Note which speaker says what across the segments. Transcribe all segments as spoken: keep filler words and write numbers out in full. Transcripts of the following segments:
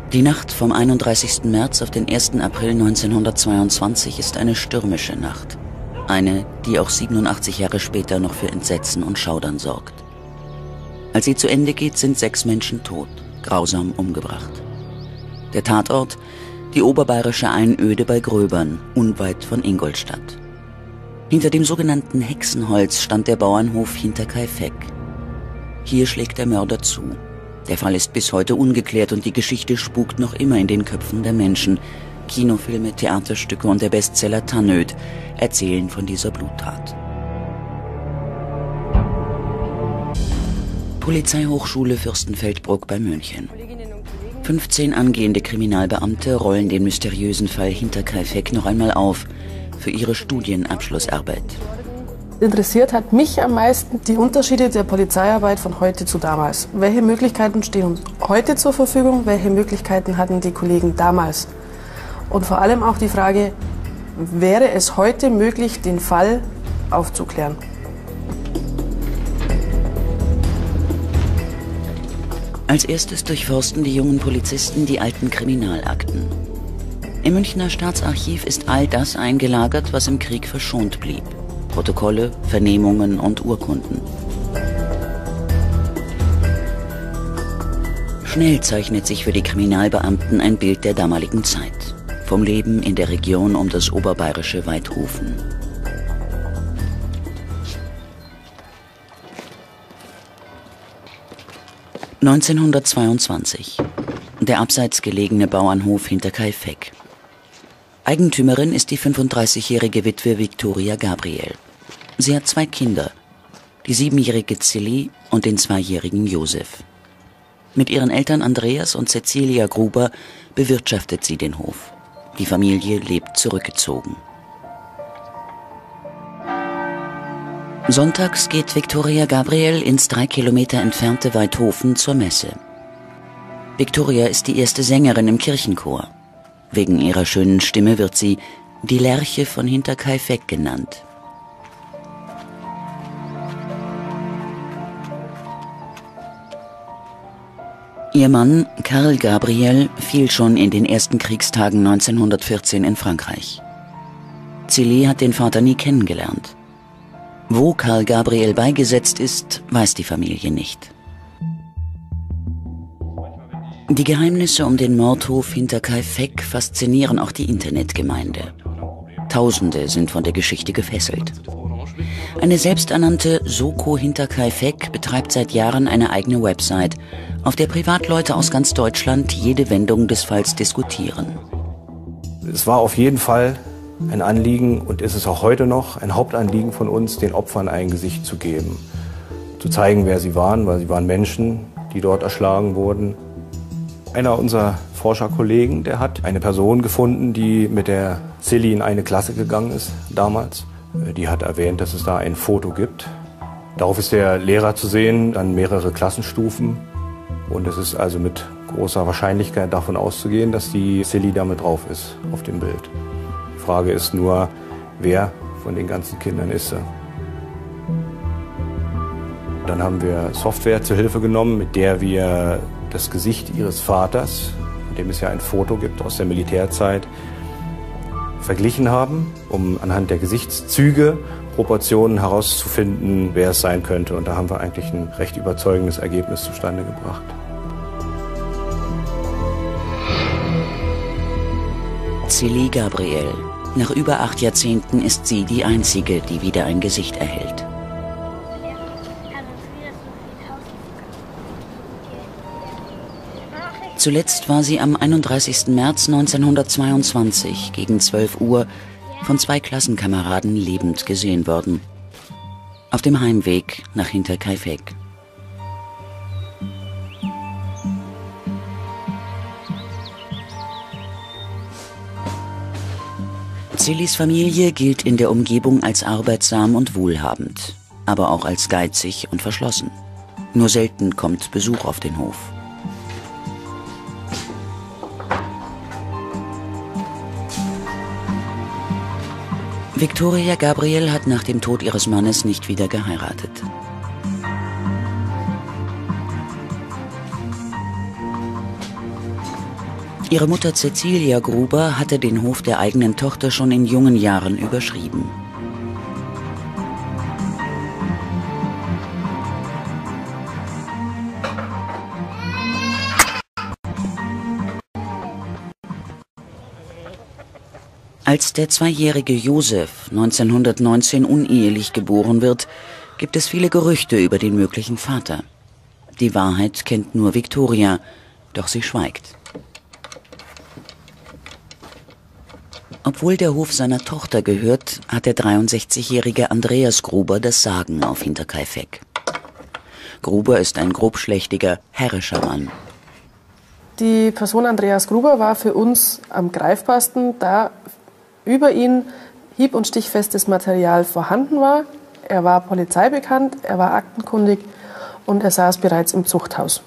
Speaker 1: Die Nacht vom einunddreißigsten März auf den ersten April neunzehnhundertzweiundzwanzig ist eine stürmische Nacht. Eine, die auch siebenundachtzig Jahre später noch für Entsetzen und Schaudern sorgt. Als sie zu Ende geht, sind sechs Menschen tot, grausam umgebracht. Der Tatort, die oberbayerische Einöde bei Gröbern, unweit von Ingolstadt. Hinter dem sogenannten Hexenholz stand der Bauernhof Hinterkaifeck. Hier schlägt der Mörder zu. Der Fall ist bis heute ungeklärt und die Geschichte spukt noch immer in den Köpfen der Menschen. Kinofilme, Theaterstücke und der Bestseller Tannöd erzählen von dieser Bluttat. Polizeihochschule Fürstenfeldbruck bei München. fünfzehn angehende Kriminalbeamte rollen den mysteriösen Fall Hinterkaifeck noch einmal auf für ihre Studienabschlussarbeit.
Speaker 2: Interessiert hat mich am meisten die Unterschiede der Polizeiarbeit von heute zu damals. Welche Möglichkeiten stehen uns heute zur Verfügung? Welche Möglichkeiten hatten die Kollegen damals? Und vor allem auch die Frage, wäre es heute möglich, den Fall aufzuklären?
Speaker 1: Als erstes durchforsten die jungen Polizisten die alten Kriminalakten. Im Münchner Staatsarchiv ist all das eingelagert, was im Krieg verschont blieb. Protokolle, Vernehmungen und Urkunden. Schnell zeichnet sich für die Kriminalbeamten ein Bild der damaligen Zeit. Vom Leben in der Region um das oberbayerische Waidhofen. neunzehnhundertzweiundzwanzig. Der abseits gelegene Bauernhof Hinterkaifeck. Eigentümerin ist die fünfunddreißigjährige Witwe Viktoria Gabriel. Sie hat zwei Kinder, die siebenjährige Zilli und den zweijährigen Josef. Mit ihren Eltern Andreas und Cecilia Gruber bewirtschaftet sie den Hof. Die Familie lebt zurückgezogen. Sonntags geht Viktoria Gabriel ins drei Kilometer entfernte Waidhofen zur Messe. Viktoria ist die erste Sängerin im Kirchenchor. Wegen ihrer schönen Stimme wird sie die Lerche von Hinterkaifeck genannt. Ihr Mann, Karl Gabriel, fiel schon in den ersten Kriegstagen neunzehnhundertvierzehn in Frankreich. Zilli hat den Vater nie kennengelernt. Wo Karl Gabriel beigesetzt ist, weiß die Familie nicht. Die Geheimnisse um den Mordhof Hinterkaifeck faszinieren auch die Internetgemeinde. Tausende sind von der Geschichte gefesselt. Eine selbsternannte Soko Hinterkaifeck betreibt seit Jahren eine eigene Website, auf der Privatleute aus ganz Deutschland jede Wendung des Falls diskutieren.
Speaker 3: Es war auf jeden Fall ein Anliegen und ist es auch heute noch ein Hauptanliegen von uns, den Opfern ein Gesicht zu geben. Zu zeigen, wer sie waren, weil sie waren Menschen, die dort erschlagen wurden. Einer unserer Forscherkollegen, der hat eine Person gefunden, die mit der Zilli in eine Klasse gegangen ist damals. Die hat erwähnt, dass es da ein Foto gibt. Darauf ist der Lehrer zu sehen, dann mehrere Klassenstufen. Und es ist also mit großer Wahrscheinlichkeit davon auszugehen, dass die Zilli da mit drauf ist auf dem Bild. Die Frage ist nur, wer von den ganzen Kindern ist sie? Dann haben wir Software zur Hilfe genommen, mit der wir das Gesicht ihres Vaters, von dem es ja ein Foto gibt aus der Militärzeit, verglichen haben, um anhand der Gesichtszüge, Proportionen herauszufinden, wer es sein könnte. Und da haben wir eigentlich ein recht überzeugendes Ergebnis zustande gebracht.
Speaker 1: Zilli Gabriel. Nach über acht Jahrzehnten ist sie die einzige, die wieder ein Gesicht erhält. Zuletzt war sie am einunddreißigsten März neunzehnhundertzweiundzwanzig gegen zwölf Uhr von zwei Klassenkameraden lebend gesehen worden. Auf dem Heimweg nach Hinterkaifeck. Zillis Familie gilt in der Umgebung als arbeitsam und wohlhabend, aber auch als geizig und verschlossen. Nur selten kommt Besuch auf den Hof. Viktoria Gabriel hat nach dem Tod ihres Mannes nicht wieder geheiratet. Ihre Mutter Cäcilia Gruber hatte den Hof der eigenen Tochter schon in jungen Jahren überschrieben. Als der zweijährige Josef neunzehnhundertneunzehn unehelich geboren wird, gibt es viele Gerüchte über den möglichen Vater. Die Wahrheit kennt nur Viktoria, doch sie schweigt. Obwohl der Hof seiner Tochter gehört, hat der dreiundsechzigjährige Andreas Gruber das Sagen auf Hinterkaifeck. Gruber ist ein grobschlächtiger, herrischer Mann.
Speaker 2: Die Person Andreas Gruber war für uns am greifbarsten, da über ihn hieb- und stichfestes Material vorhanden war. Er war polizeibekannt, er war aktenkundig und er saß bereits im Zuchthaus.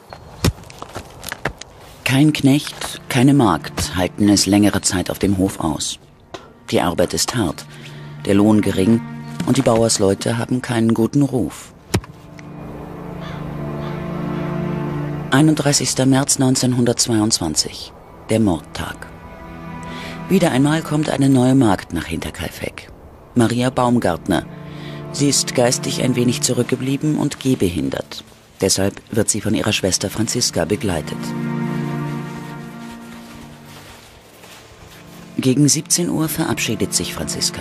Speaker 1: Kein Knecht, keine Magd halten es längere Zeit auf dem Hof aus. Die Arbeit ist hart, der Lohn gering und die Bauersleute haben keinen guten Ruf. einunddreißigster März neunzehnhundertzweiundzwanzig, der Mordtag. Wieder einmal kommt eine neue Magd nach Hinterkaifeck. Maria Baumgartner. Sie ist geistig ein wenig zurückgeblieben und gehbehindert. Deshalb wird sie von ihrer Schwester Franziska begleitet. Gegen siebzehn Uhr verabschiedet sich Franziska.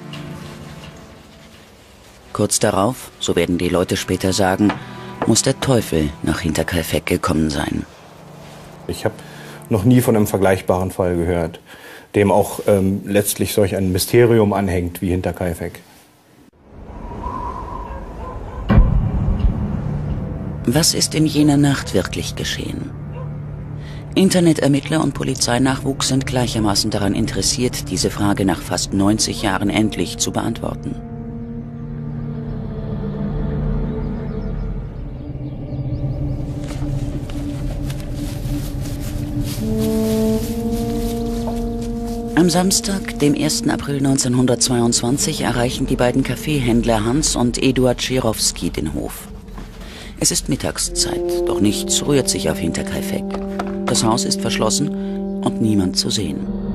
Speaker 1: Kurz darauf, so werden die Leute später sagen, muss der Teufel nach Hinterkaifeck gekommen sein.
Speaker 3: Ich habe noch nie von einem vergleichbaren Fall gehört, dem auch ähm, letztlich solch ein Mysterium anhängt wie Hinterkaifeck.
Speaker 1: Was ist in jener Nacht wirklich geschehen? Internetermittler und Polizeinachwuchs sind gleichermaßen daran interessiert, diese Frage nach fast neunzig Jahren endlich zu beantworten. Am Samstag, dem ersten April neunzehnhundertzweiundzwanzig, erreichen die beiden Kaffeehändler Hans und Eduard Schirowski den Hof. Es ist Mittagszeit, doch nichts rührt sich auf Hinterkaifeck. Das Haus ist verschlossen und niemand zu sehen.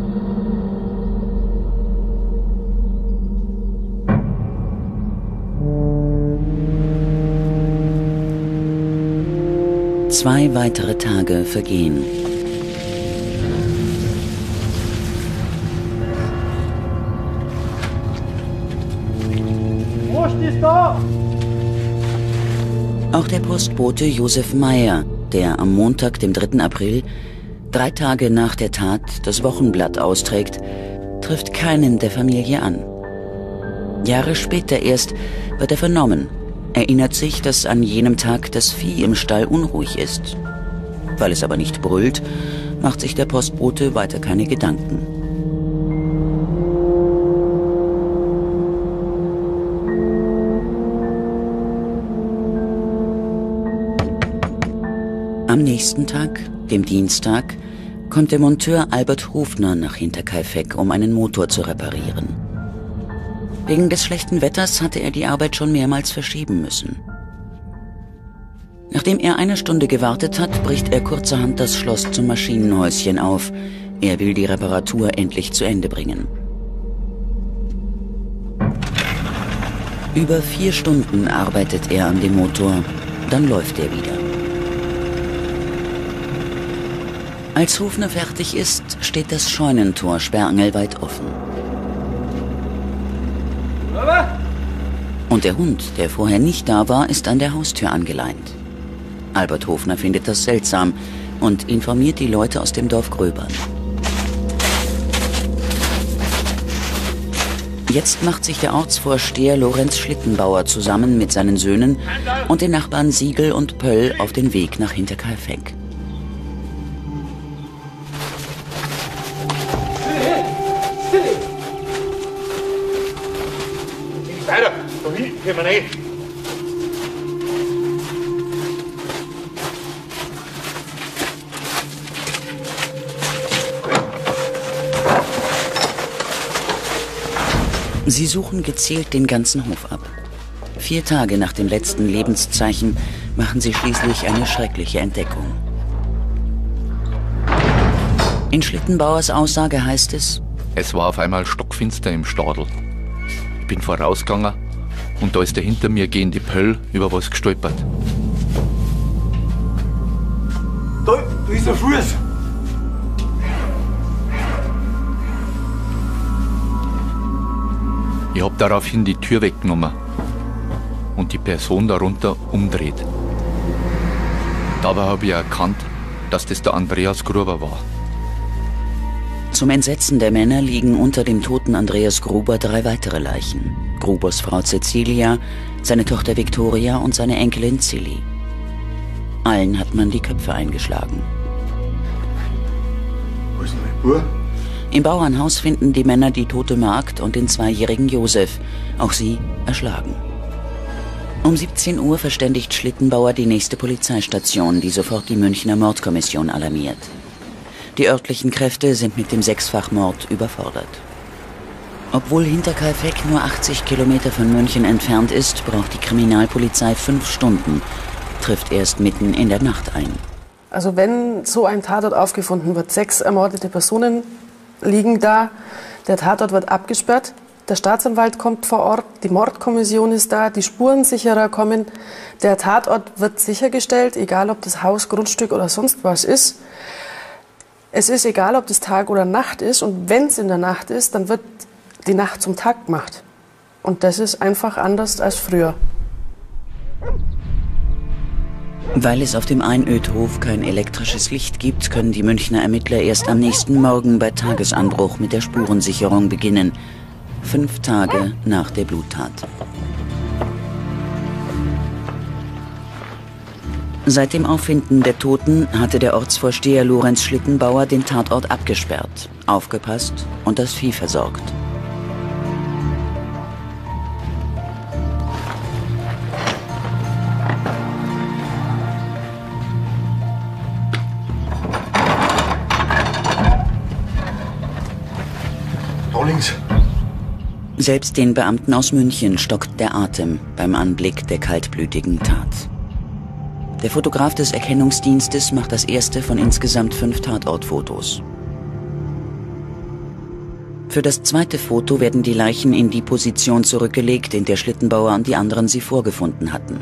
Speaker 1: Zwei weitere Tage vergehen. Auch der Postbote Josef Meyer, der am Montag, dem dritten April, drei Tage nach der Tat, das Wochenblatt austrägt, trifft keinen der Familie an. Jahre später erst wird er vernommen, erinnert sich, dass an jenem Tag das Vieh im Stall unruhig ist. Weil es aber nicht brüllt, macht sich der Postbote weiter keine Gedanken. Am nächsten Tag, dem Dienstag, kommt der Monteur Albert Hofner nach Hinterkaifeck, um einen Motor zu reparieren. Wegen des schlechten Wetters hatte er die Arbeit schon mehrmals verschieben müssen. Nachdem er eine Stunde gewartet hat, bricht er kurzerhand das Schloss zum Maschinenhäuschen auf. Er will die Reparatur endlich zu Ende bringen. Über vier Stunden arbeitet er an dem Motor, dann läuft er wieder. Als Hofner fertig ist, steht das Scheunentor sperrangelweit offen. Und der Hund, der vorher nicht da war, ist an der Haustür angeleint. Albert Hofner findet das seltsam und informiert die Leute aus dem Dorf Gröbern. Jetzt macht sich der Ortsvorsteher Lorenz Schlittenbauer zusammen mit seinen Söhnen und den Nachbarn Siegel und Pöll auf den Weg nach Hinterkaifeck.
Speaker 4: Weiter, da hinten können wir nicht.
Speaker 1: Sie suchen gezielt den ganzen Hof ab. Vier Tage nach dem letzten Lebenszeichen machen sie schließlich eine schreckliche Entdeckung. In Schlittenbauers Aussage heißt es:
Speaker 5: Es war auf einmal stockfinster im Stadel. Ich bin vorausgegangen und da ist der hinter mir gehende Pöll über was gestolpert.
Speaker 4: Da, da ist der Fuß.
Speaker 5: Ich hab daraufhin die Tür weggenommen und die Person darunter umdreht. Dabei habe ich erkannt, dass das der Andreas Gruber war.
Speaker 1: Zum Entsetzen der Männer liegen unter dem toten Andreas Gruber drei weitere Leichen. Grubers Frau Cecilia, seine Tochter Viktoria und seine Enkelin Zilli. Allen hat man die Köpfe eingeschlagen.
Speaker 4: Wo ist denn mein Bub?
Speaker 1: Im Bauernhaus finden die Männer die tote Magd und den zweijährigen Josef, auch sie erschlagen. Um siebzehn Uhr verständigt Schlittenbauer die nächste Polizeistation, die sofort die Münchner Mordkommission alarmiert. Die örtlichen Kräfte sind mit dem Sechsfachmord überfordert. Obwohl Hinterkaifeck nur achtzig Kilometer von München entfernt ist, braucht die Kriminalpolizei fünf Stunden, trifft erst mitten in der Nacht ein.
Speaker 2: Also wenn so ein Tatort aufgefunden wird, sechs ermordete Personen liegen da, der Tatort wird abgesperrt, der Staatsanwalt kommt vor Ort, die Mordkommission ist da, die Spurensicherer kommen, der Tatort wird sichergestellt, egal ob das Haus, Grundstück oder sonst was ist. Es ist egal, ob das Tag oder Nacht ist, und wenn es in der Nacht ist, dann wird die Nacht zum Tag gemacht. Und das ist einfach anders als früher.
Speaker 1: Weil es auf dem Einödhof kein elektrisches Licht gibt, können die Münchner Ermittler erst am nächsten Morgen bei Tagesanbruch mit der Spurensicherung beginnen. Fünf Tage nach der Bluttat. Seit dem Auffinden der Toten hatte der Ortsvorsteher Lorenz Schlittenbauer den Tatort abgesperrt, aufgepasst und das Vieh versorgt.
Speaker 4: Links.
Speaker 1: Selbst den Beamten aus München stockt der Atem beim Anblick der kaltblütigen Tat. Der Fotograf des Erkennungsdienstes macht das erste von insgesamt fünf Tatortfotos. Für das zweite Foto werden die Leichen in die Position zurückgelegt, in der Schlittenbauer und die anderen sie vorgefunden hatten.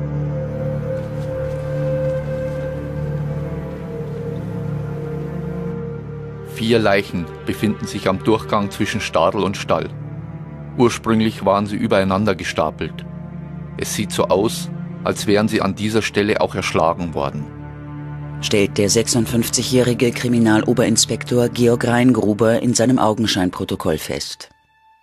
Speaker 5: Vier Leichen befinden sich am Durchgang zwischen Stadel und Stall. Ursprünglich waren sie übereinander gestapelt. Es sieht so aus, als wären sie an dieser Stelle auch erschlagen worden,
Speaker 1: stellt der sechsundfünfzigjährige Kriminaloberinspektor Georg Reingruber in seinem Augenscheinprotokoll fest.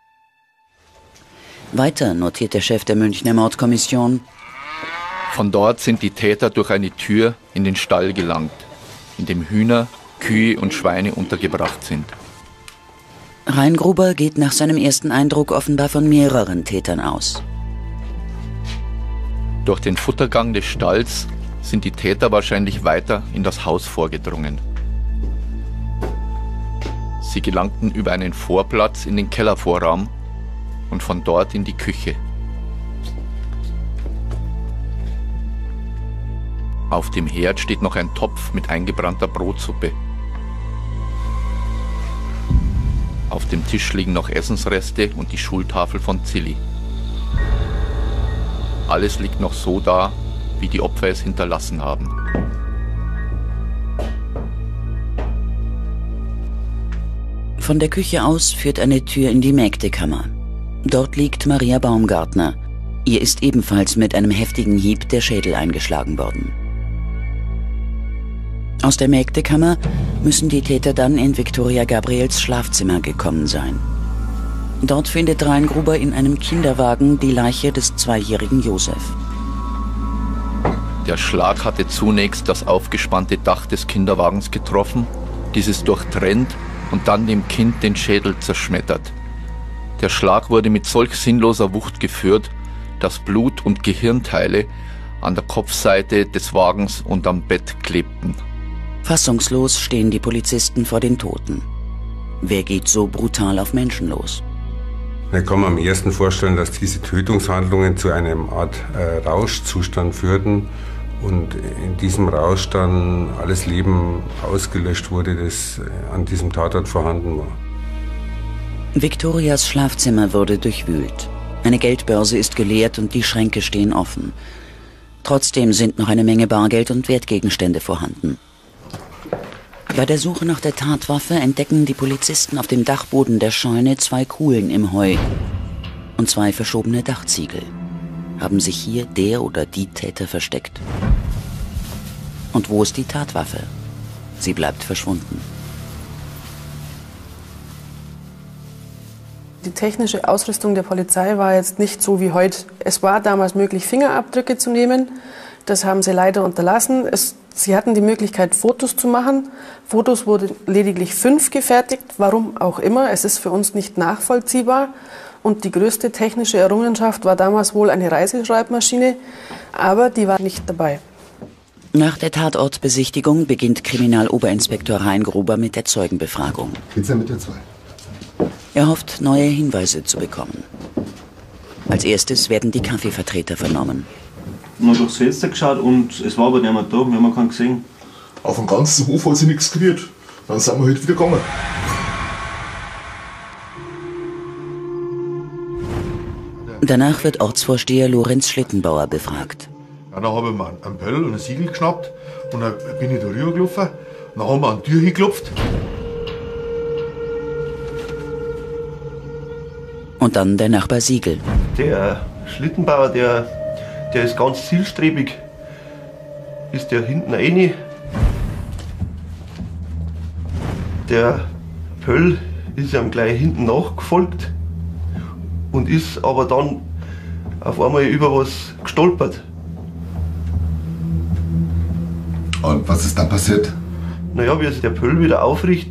Speaker 1: Weiter notiert der Chef der Münchner Mordkommission:
Speaker 5: Von dort sind die Täter durch eine Tür in den Stall gelangt, in dem Hühner, Kühe und Schweine untergebracht sind.
Speaker 1: Reingruber geht nach seinem ersten Eindruck offenbar von mehreren Tätern aus.
Speaker 5: Durch den Futtergang des Stalls sind die Täter wahrscheinlich weiter in das Haus vorgedrungen. Sie gelangten über einen Vorplatz in den Kellervorraum und von dort in die Küche. Auf dem Herd steht noch ein Topf mit eingebrannter Brotsuppe. Auf dem Tisch liegen noch Essensreste und die Schultafel von Zilli. Alles liegt noch so da, wie die Opfer es hinterlassen haben.
Speaker 1: Von der Küche aus führt eine Tür in die Mägdekammer. Dort liegt Maria Baumgartner. Ihr ist ebenfalls mit einem heftigen Hieb der Schädel eingeschlagen worden. Aus der Mägdekammer müssen die Täter dann in Viktoria Gabriels Schlafzimmer gekommen sein. Dort findet Reingruber in einem Kinderwagen die Leiche des zweijährigen Josef.
Speaker 5: Der Schlag hatte zunächst das aufgespannte Dach des Kinderwagens getroffen, dieses durchtrennt und dann dem Kind den Schädel zerschmettert. Der Schlag wurde mit solch sinnloser Wucht geführt, dass Blut und Gehirnteile an der Kopfseite des Wagens und am Bett klebten.
Speaker 1: Fassungslos stehen die Polizisten vor den Toten. Wer geht so brutal auf Menschen los?
Speaker 6: Ich kann mir am ersten vorstellen, dass diese Tötungshandlungen zu einem Art äh, Rauschzustand führten und in diesem Rausch dann alles Leben ausgelöscht wurde, das an diesem Tatort vorhanden war.
Speaker 1: Viktorias Schlafzimmer wurde durchwühlt. Eine Geldbörse ist geleert und die Schränke stehen offen. Trotzdem sind noch eine Menge Bargeld und Wertgegenstände vorhanden. Bei der Suche nach der Tatwaffe entdecken die Polizisten auf dem Dachboden der Scheune zwei Kuhlen im Heu und zwei verschobene Dachziegel. Haben sich hier der oder die Täter versteckt? Und wo ist die Tatwaffe? Sie bleibt verschwunden.
Speaker 2: Die technische Ausrüstung der Polizei war jetzt nicht so wie heute. Es war damals möglich, Fingerabdrücke zu nehmen. Das haben sie leider unterlassen. Es, sie hatten die Möglichkeit, Fotos zu machen. Fotos wurden lediglich fünf gefertigt, warum auch immer. Es ist für uns nicht nachvollziehbar. Und die größte technische Errungenschaft war damals wohl eine Reiseschreibmaschine, aber die war nicht dabei.
Speaker 1: Nach der Tatortbesichtigung beginnt Kriminaloberinspektor Reingruber mit der Zeugenbefragung.
Speaker 7: Geht's ja mit dir zwei?
Speaker 1: Er hofft, neue Hinweise zu bekommen. Als erstes werden die Kaffeevertreter vernommen.
Speaker 8: Wir haben durchs Fenster geschaut und es war aber niemand da, wir haben keinen gesehen.
Speaker 7: Auf dem ganzen Hof hat sich nichts gerührt. Dann sind wir heute wieder gegangen.
Speaker 1: Danach wird Ortsvorsteher Lorenz Schlittenbauer befragt.
Speaker 9: Ja, dann habe ich mir einen Böll und ein Siegel geschnappt und dann bin ich da rübergelaufen. Dann haben wir an die Tür hingeklopft.
Speaker 1: Und dann der Nachbar Siegel.
Speaker 8: Der Schlittenbauer, der, der ist ganz zielstrebig. Ist der hinten rein. Der Pöll ist ihm gleich hinten nachgefolgt und ist aber dann auf einmal über was gestolpert.
Speaker 7: Und was ist dann passiert?
Speaker 8: Naja, wie sich der Pöll wieder aufrichtet,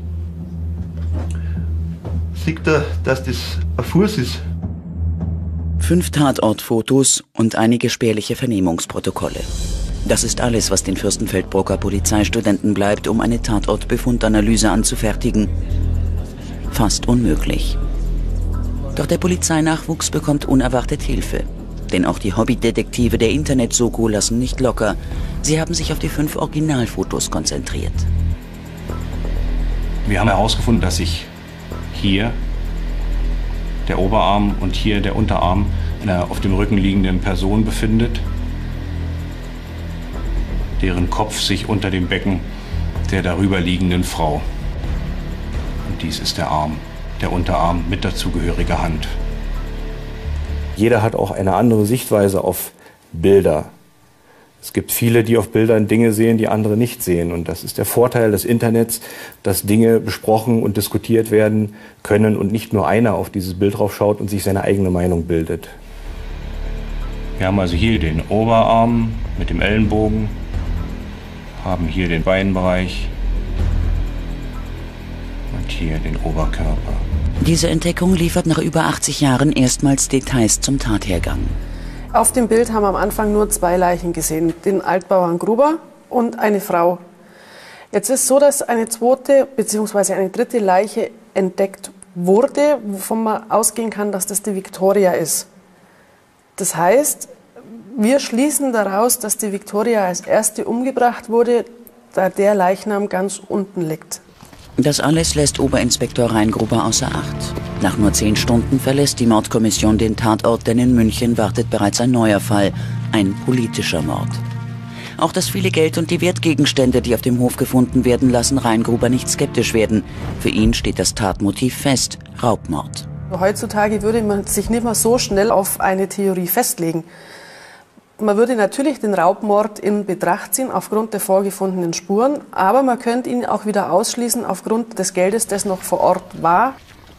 Speaker 8: sieht er, dass das ein Fuß ist.
Speaker 1: Fünf Tatortfotos und einige spärliche Vernehmungsprotokolle. Das ist alles, was den Fürstenfeldbrucker Polizeistudenten bleibt, um eine Tatortbefundanalyse anzufertigen. Fast unmöglich. Doch der Polizeinachwuchs bekommt unerwartet Hilfe. Denn auch die Hobbydetektive der Internet-Soko lassen nicht locker. Sie haben sich auf die fünf Originalfotos konzentriert.
Speaker 3: Wir haben herausgefunden, dass sich hier der Oberarm und hier der Unterarm einer auf dem Rücken liegenden Person befindet, deren Kopf sich unter dem Becken der darüber liegenden Frau. Und dies ist der Arm, der Unterarm mit dazugehöriger Hand. Jeder hat auch eine andere Sichtweise auf Bilder. Es gibt viele, die auf Bildern Dinge sehen, die andere nicht sehen. Und das ist der Vorteil des Internets, dass Dinge besprochen und diskutiert werden können und nicht nur einer auf dieses Bild drauf schaut und sich seine eigene Meinung bildet. Wir haben also hier den Oberarm mit dem Ellenbogen, haben hier den Beinbereich und hier den Oberkörper.
Speaker 1: Diese Entdeckung liefert nach über achtzig Jahren erstmals Details zum Tathergang.
Speaker 2: Auf dem Bild haben wir am Anfang nur zwei Leichen gesehen, den Altbauern Gruber und eine Frau. Jetzt ist es so, dass eine zweite bzw. eine dritte Leiche entdeckt wurde, wovon man ausgehen kann, dass das die Viktoria ist. Das heißt, wir schließen daraus, dass die Viktoria als erste umgebracht wurde, da der Leichnam ganz unten liegt.
Speaker 1: Das alles lässt Oberinspektor Reingruber außer Acht. Nach nur zehn Stunden verlässt die Mordkommission den Tatort, denn in München wartet bereits ein neuer Fall, ein politischer Mord. Auch das viele Geld und die Wertgegenstände, die auf dem Hof gefunden werden, lassen Reingruber nicht skeptisch werden. Für ihn steht das Tatmotiv fest, Raubmord.
Speaker 2: Heutzutage würde man sich nicht mehr so schnell auf eine Theorie festlegen. Man würde natürlich den Raubmord in Betracht ziehen aufgrund der vorgefundenen Spuren, aber man könnte ihn auch wieder ausschließen aufgrund des Geldes, das noch vor Ort war.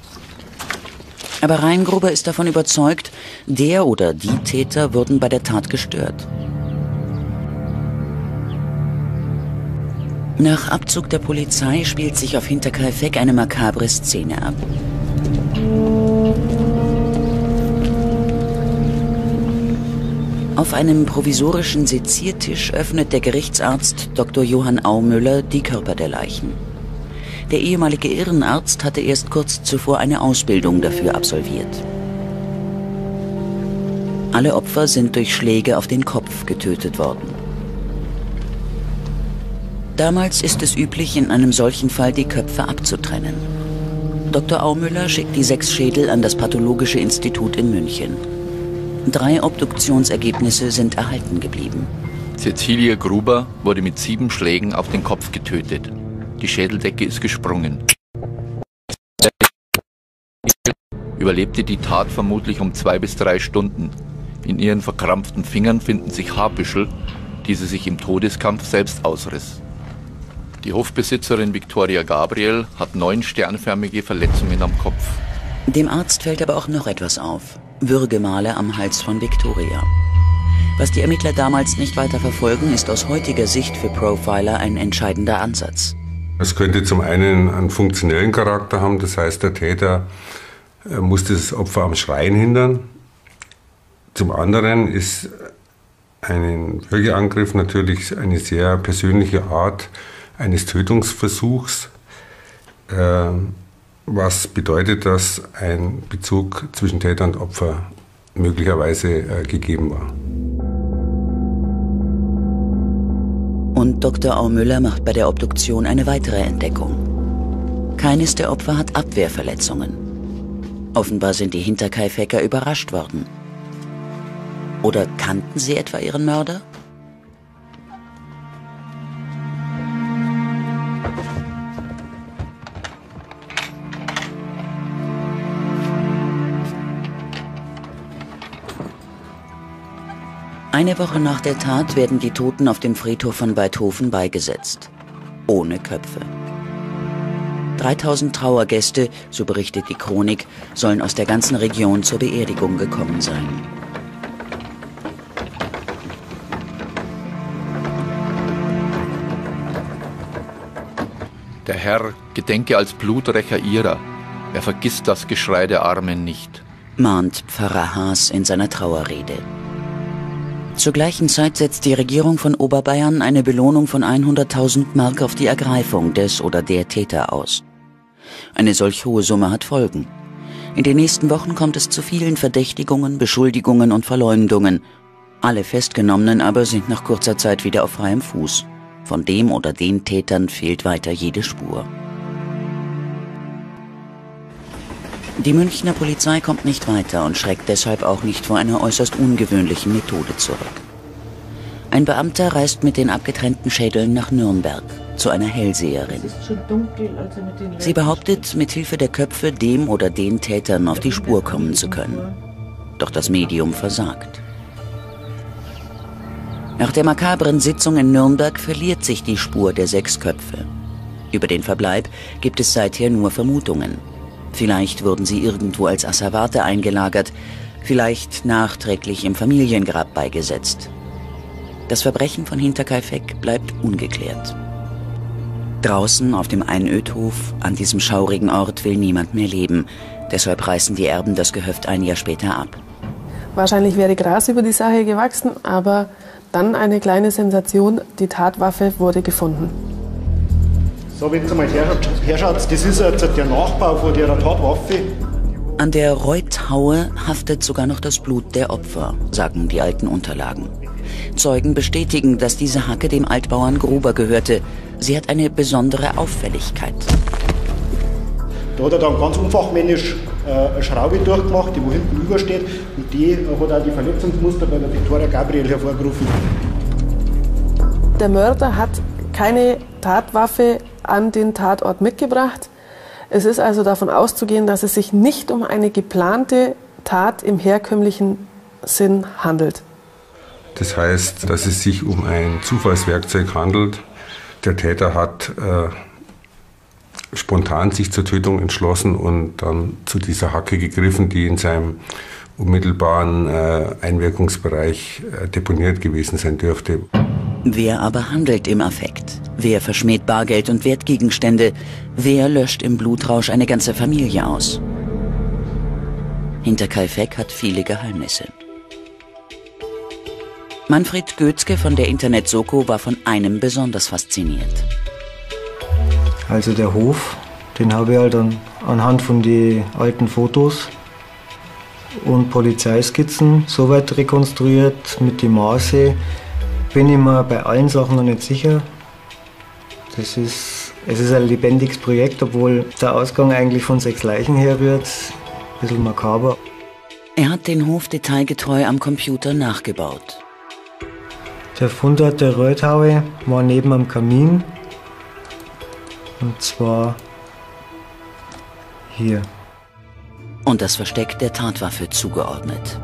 Speaker 1: Aber Reingruber ist davon überzeugt, der oder die Täter wurden bei der Tat gestört. Nach Abzug der Polizei spielt sich auf Hinterkaifeck eine makabre Szene ab. Auf einem provisorischen Seziertisch öffnet der Gerichtsarzt Doktor Johann Aumüller die Körper der Leichen. Der ehemalige Irrenarzt hatte erst kurz zuvor eine Ausbildung dafür absolviert. Alle Opfer sind durch Schläge auf den Kopf getötet worden. Damals ist es üblich, in einem solchen Fall die Köpfe abzutrennen. Doktor Aumüller schickt die sechs Schädel an das Pathologische Institut in München. Drei Obduktionsergebnisse sind erhalten geblieben.
Speaker 5: Cäcilia Gruber wurde mit sieben Schlägen auf den Kopf getötet. Die Schädeldecke ist gesprungen. Überlebte die Tat vermutlich um zwei bis drei Stunden. In ihren verkrampften Fingern finden sich Haarbüschel, die sie sich im Todeskampf selbst ausriss. Die Hofbesitzerin Victoria Gabriel hat neun sternförmige Verletzungen am Kopf.
Speaker 1: Dem Arzt fällt aber auch noch etwas auf: Würgemale am Hals von Victoria. Was die Ermittler damals nicht weiter verfolgen, ist aus heutiger Sicht für Profiler ein entscheidender Ansatz.
Speaker 6: Es könnte zum einen einen funktionellen Charakter haben, das heißt, der Täter muss das Opfer am Schreien hindern. Zum anderen ist ein Würgeangriff natürlich eine sehr persönliche Art eines Tötungsversuchs, äh, was bedeutet, dass ein Bezug zwischen Täter und Opfer möglicherweise äh, gegeben war.
Speaker 1: Und Doktor Aumüller macht bei der Obduktion eine weitere Entdeckung. Keines der Opfer hat Abwehrverletzungen. Offenbar sind die Hinterkaifecker überrascht worden. Oder kannten sie etwa ihren Mörder? Eine Woche nach der Tat werden die Toten auf dem Friedhof von Waidhofen beigesetzt. Ohne Köpfe. dreitausend Trauergäste, so berichtet die Chronik, sollen aus der ganzen Region zur Beerdigung gekommen sein.
Speaker 5: Der Herr gedenke als Bluträcher ihrer. Er vergisst das Geschrei der Armen nicht,
Speaker 1: mahnt Pfarrer Haas in seiner Trauerrede. Zur gleichen Zeit setzt die Regierung von Oberbayern eine Belohnung von hunderttausend Mark auf die Ergreifung des oder der Täter aus. Eine solch hohe Summe hat Folgen. In den nächsten Wochen kommt es zu vielen Verdächtigungen, Beschuldigungen und Verleumdungen. Alle Festgenommenen aber sind nach kurzer Zeit wieder auf freiem Fuß. Von dem oder den Tätern fehlt weiter jede Spur. Die Münchner Polizei kommt nicht weiter und schreckt deshalb auch nicht vor einer äußerst ungewöhnlichen Methode zurück. Ein Beamter reist mit den abgetrennten Schädeln nach Nürnberg zu einer Hellseherin. Sie behauptet, mit Hilfe der Köpfe dem oder den Tätern auf die Spur kommen zu können. Doch das Medium versagt. Nach der makabren Sitzung in Nürnberg verliert sich die Spur der sechs Köpfe. Über den Verbleib gibt es seither nur Vermutungen. Vielleicht wurden sie irgendwo als Asservate eingelagert, vielleicht nachträglich im Familiengrab beigesetzt. Das Verbrechen von Hinterkaifeck bleibt ungeklärt. Draußen auf dem Einödhof, an diesem schaurigen Ort, will niemand mehr leben. Deshalb reißen die Erben das Gehöft ein Jahr später ab.
Speaker 2: Wahrscheinlich wäre Gras über die Sache gewachsen, aber dann eine kleine Sensation: Die Tatwaffe wurde gefunden.
Speaker 10: So, wenn ihr mal herschaut, das ist jetzt der Nachbau von der Tatwaffe.
Speaker 1: An der Reuthaue haftet sogar noch das Blut der Opfer, sagen die alten Unterlagen. Zeugen bestätigen, dass diese Hacke dem Altbauern Gruber gehörte. Sie hat eine besondere Auffälligkeit.
Speaker 10: Da hat er dann ganz unfachmännisch äh, eine Schraube durchgemacht, die wo hinten übersteht. Und die äh, hat auch die Verletzungsmuster bei der Victoria Gabriel hervorgerufen.
Speaker 2: Der Mörder hat keine Tatwaffe an den Tatort mitgebracht. Es ist also davon auszugehen, dass es sich nicht um eine geplante Tat im herkömmlichen Sinn handelt.
Speaker 6: Das heißt, dass es sich um ein Zufallswerkzeug handelt. Der Täter hat äh, spontan sich zur Tötung entschlossen und dann zu dieser Hacke gegriffen, die in seinem unmittelbaren äh, Einwirkungsbereich äh, deponiert gewesen sein dürfte.
Speaker 1: Wer aber handelt im Affekt? Wer verschmäht Bargeld und Wertgegenstände? Wer löscht im Blutrausch eine ganze Familie aus? Hinterkaifeck hat viele Geheimnisse. Manfred Götzke von der Internet-Soko war von einem besonders fasziniert.
Speaker 11: Also der Hof, den habe ich halt dann anhand von den alten Fotos und Polizeiskizzen soweit rekonstruiert mit den Maße. Bin ich mir bei allen Sachen noch nicht sicher. Das ist, es ist ein lebendiges Projekt, obwohl der Ausgang eigentlich von sechs Leichen herrührt. Ein bisschen makaber.
Speaker 1: Er hat den Hof detailgetreu am Computer nachgebaut.
Speaker 11: Der Fundort der Reuthaue war neben am Kamin. Und zwar hier.
Speaker 1: Und das Versteck der Tatwaffe zugeordnet.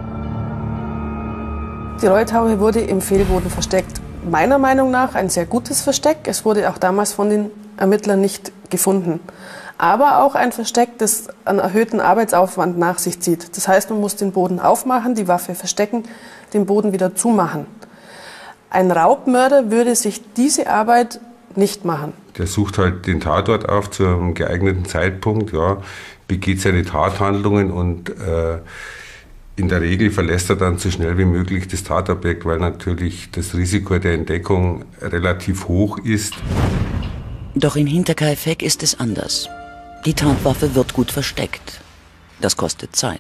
Speaker 2: Die Reuthaue wurde im Fehlboden versteckt. Meiner Meinung nach ein sehr gutes Versteck. Es wurde auch damals von den Ermittlern nicht gefunden. Aber auch ein Versteck, das einen erhöhten Arbeitsaufwand nach sich zieht. Das heißt, man muss den Boden aufmachen, die Waffe verstecken, den Boden wieder zumachen. Ein Raubmörder würde sich diese Arbeit nicht machen.
Speaker 6: Der sucht halt den Tatort auf zu einem geeigneten Zeitpunkt, ja, begeht seine Tathandlungen und äh, in der Regel verlässt er dann so schnell wie möglich das Tatobjekt, weil natürlich das Risiko der Entdeckung relativ hoch ist.
Speaker 1: Doch in Hinterkaifeck ist es anders. Die Tatwaffe wird gut versteckt. Das kostet Zeit.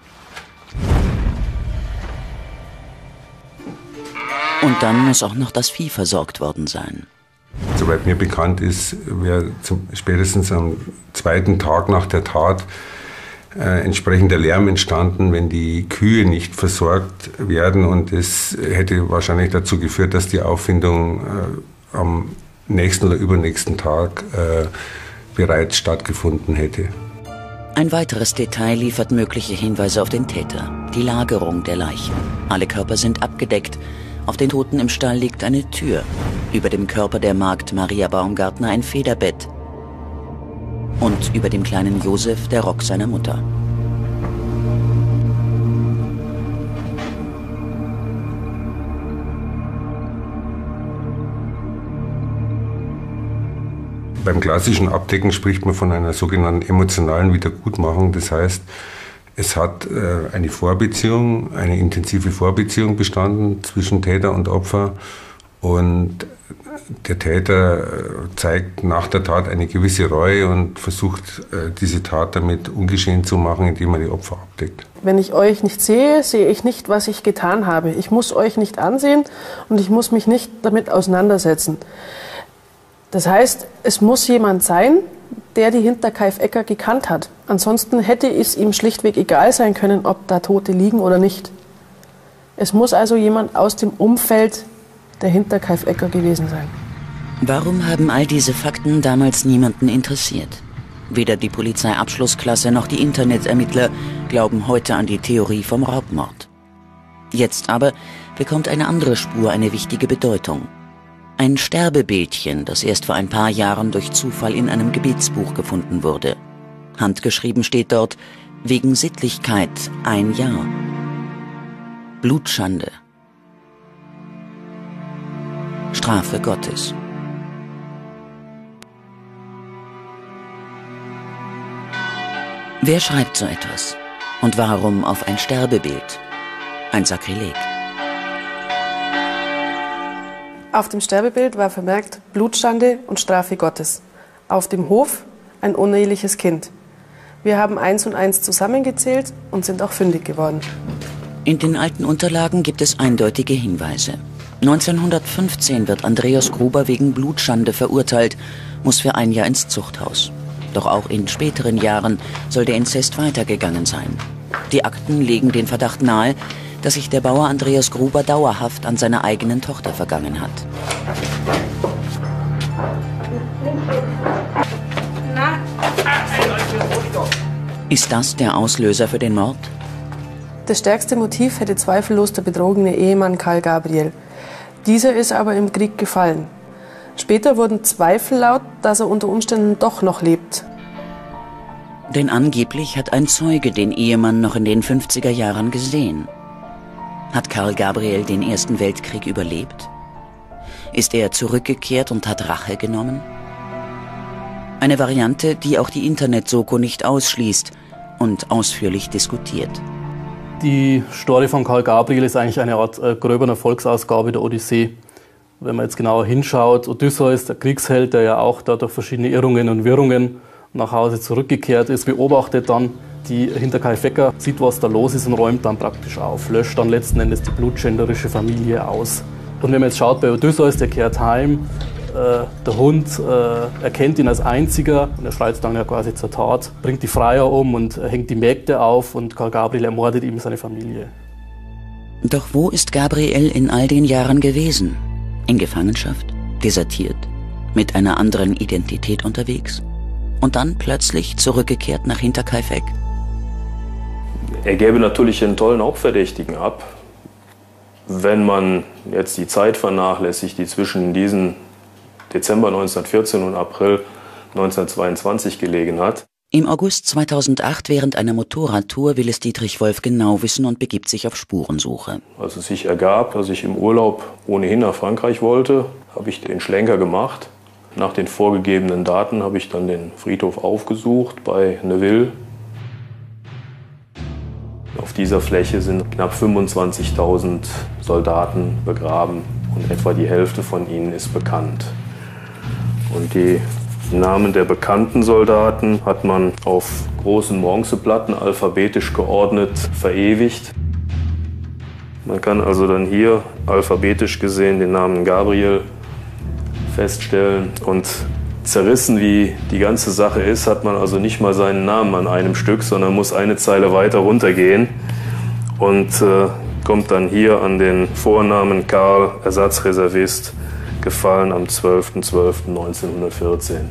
Speaker 1: Und dann muss auch noch das Vieh versorgt worden sein.
Speaker 6: Soweit mir bekannt ist, wäre spätestens am zweiten Tag nach der Tat äh, entsprechender Lärm entstanden, wenn die Kühe nicht versorgt werden. Und es hätte wahrscheinlich dazu geführt, dass die Auffindung äh, am nächsten oder übernächsten Tag äh, bereits stattgefunden hätte.
Speaker 1: Ein weiteres Detail liefert mögliche Hinweise auf den Täter. Die Lagerung der Leichen. Alle Körper sind abgedeckt. Auf den Toten im Stall liegt eine Tür. Über dem Körper der Magd Maria Baumgartner ein Federbett. Und über dem kleinen Josef der Rock seiner Mutter.
Speaker 6: Beim klassischen Abdecken spricht man von einer sogenannten emotionalen Wiedergutmachung. Das heißt, es hat äh, eine Vorbeziehung, eine intensive Vorbeziehung bestanden zwischen Täter und Opfer. Und der Täter äh, zeigt nach der Tat eine gewisse Reue und versucht, äh, diese Tat damit ungeschehen zu machen, indem er die Opfer abdeckt.
Speaker 2: Wenn ich euch nicht sehe, sehe ich nicht, was ich getan habe. Ich muss euch nicht ansehen und ich muss mich nicht damit auseinandersetzen. Das heißt, es muss jemand sein, der die Hinterkaifecker gekannt hat. Ansonsten hätte es ihm schlichtweg egal sein können, ob da Tote liegen oder nicht. Es muss also jemand aus dem Umfeld der Hinterkaifecker gewesen sein.
Speaker 1: Warum haben all diese Fakten damals niemanden interessiert? Weder die Polizeiabschlussklasse noch die Internetermittler glauben heute an die Theorie vom Raubmord. Jetzt aber bekommt eine andere Spur eine wichtige Bedeutung. Ein Sterbebildchen, das erst vor ein paar Jahren durch Zufall in einem Gebetsbuch gefunden wurde. Handgeschrieben steht dort, wegen Sittlichkeit ein Jahr. Blutschande. Strafe Gottes. Wer schreibt so etwas? Und warum auf ein Sterbebild? Ein Sakrileg.
Speaker 2: Auf dem Sterbebild war vermerkt Blutschande und Strafe Gottes. Auf dem Hof ein uneheliches Kind. Wir haben eins und eins zusammengezählt und sind auch fündig geworden.
Speaker 1: In den alten Unterlagen gibt es eindeutige Hinweise. neunzehnhundertfünfzehn wird Andreas Gruber wegen Blutschande verurteilt, muss für ein Jahr ins Zuchthaus. Doch auch in späteren Jahren soll der Inzest weitergegangen sein. Die Akten legen den Verdacht nahe, dass sich der Bauer Andreas Gruber dauerhaft an seiner eigenen Tochter vergangen hat. Ist das der Auslöser für den Mord?
Speaker 2: Das stärkste Motiv hätte zweifellos der betrogene Ehemann Karl Gabriel. Dieser ist aber im Krieg gefallen. Später wurden Zweifel laut, dass er unter Umständen doch noch lebt.
Speaker 1: Denn angeblich hat ein Zeuge den Ehemann noch in den fünfziger Jahren gesehen. Hat Karl Gabriel den Ersten Weltkrieg überlebt? Ist er zurückgekehrt und hat Rache genommen? Eine Variante, die auch die Internet-Soko nicht ausschließt und ausführlich diskutiert.
Speaker 12: Die Story von Karl Gabriel ist eigentlich eine Art äh, gröberner Volksausgabe der Odyssee. Wenn man jetzt genauer hinschaut, Odysseus, der Kriegsheld, der ja auch da durch verschiedene Irrungen und Wirrungen nach Hause zurückgekehrt ist, beobachtet dann die Hinterkaifecker, sieht, was da los ist und räumt dann praktisch auf, löscht dann letzten Endes die blutschänderische Familie aus. Und wenn man jetzt schaut bei Odysseus, der kehrt heim, Äh, der Hund äh, erkennt ihn als einziger und er schreit dann ja quasi zur Tat, bringt die Freier um und äh, hängt die Mägde auf und Karl Gabriel ermordet ihm seine Familie.
Speaker 1: Doch wo ist Gabriel in all den Jahren gewesen? In Gefangenschaft? Desertiert? Mit einer anderen Identität unterwegs? Und dann plötzlich zurückgekehrt nach Hinterkaifeck?
Speaker 13: Er gäbe natürlich einen tollen Hauptverdächtigen ab, wenn man jetzt die Zeit vernachlässigt, die zwischen diesen Dezember neunzehnhundertvierzehn und April neunzehnhundertzweiundzwanzig gelegen hat.
Speaker 1: Im August zweitausendacht während einer Motorradtour will es Dietrich Wolf genau wissen und begibt sich auf Spurensuche.
Speaker 13: Als es sich ergab, dass ich im Urlaub ohnehin nach Frankreich wollte, habe ich den Schlenker gemacht. Nach den vorgegebenen Daten habe ich dann den Friedhof aufgesucht bei Neuville. Auf dieser Fläche sind knapp fünfundzwanzigtausend Soldaten begraben und etwa die Hälfte von ihnen ist bekannt. Und die Namen der bekannten Soldaten hat man auf großen Bronzeplatten alphabetisch geordnet verewigt. Man kann also dann hier alphabetisch gesehen den Namen Gabriel feststellen. Und zerrissen wie die ganze Sache ist, hat man also nicht mal seinen Namen an einem Stück, sondern muss eine Zeile weiter runtergehen und äh, kommt dann hier an den Vornamen Karl, Ersatzreservist, gefallen am zwölften zwölften neunzehnhundertvierzehn.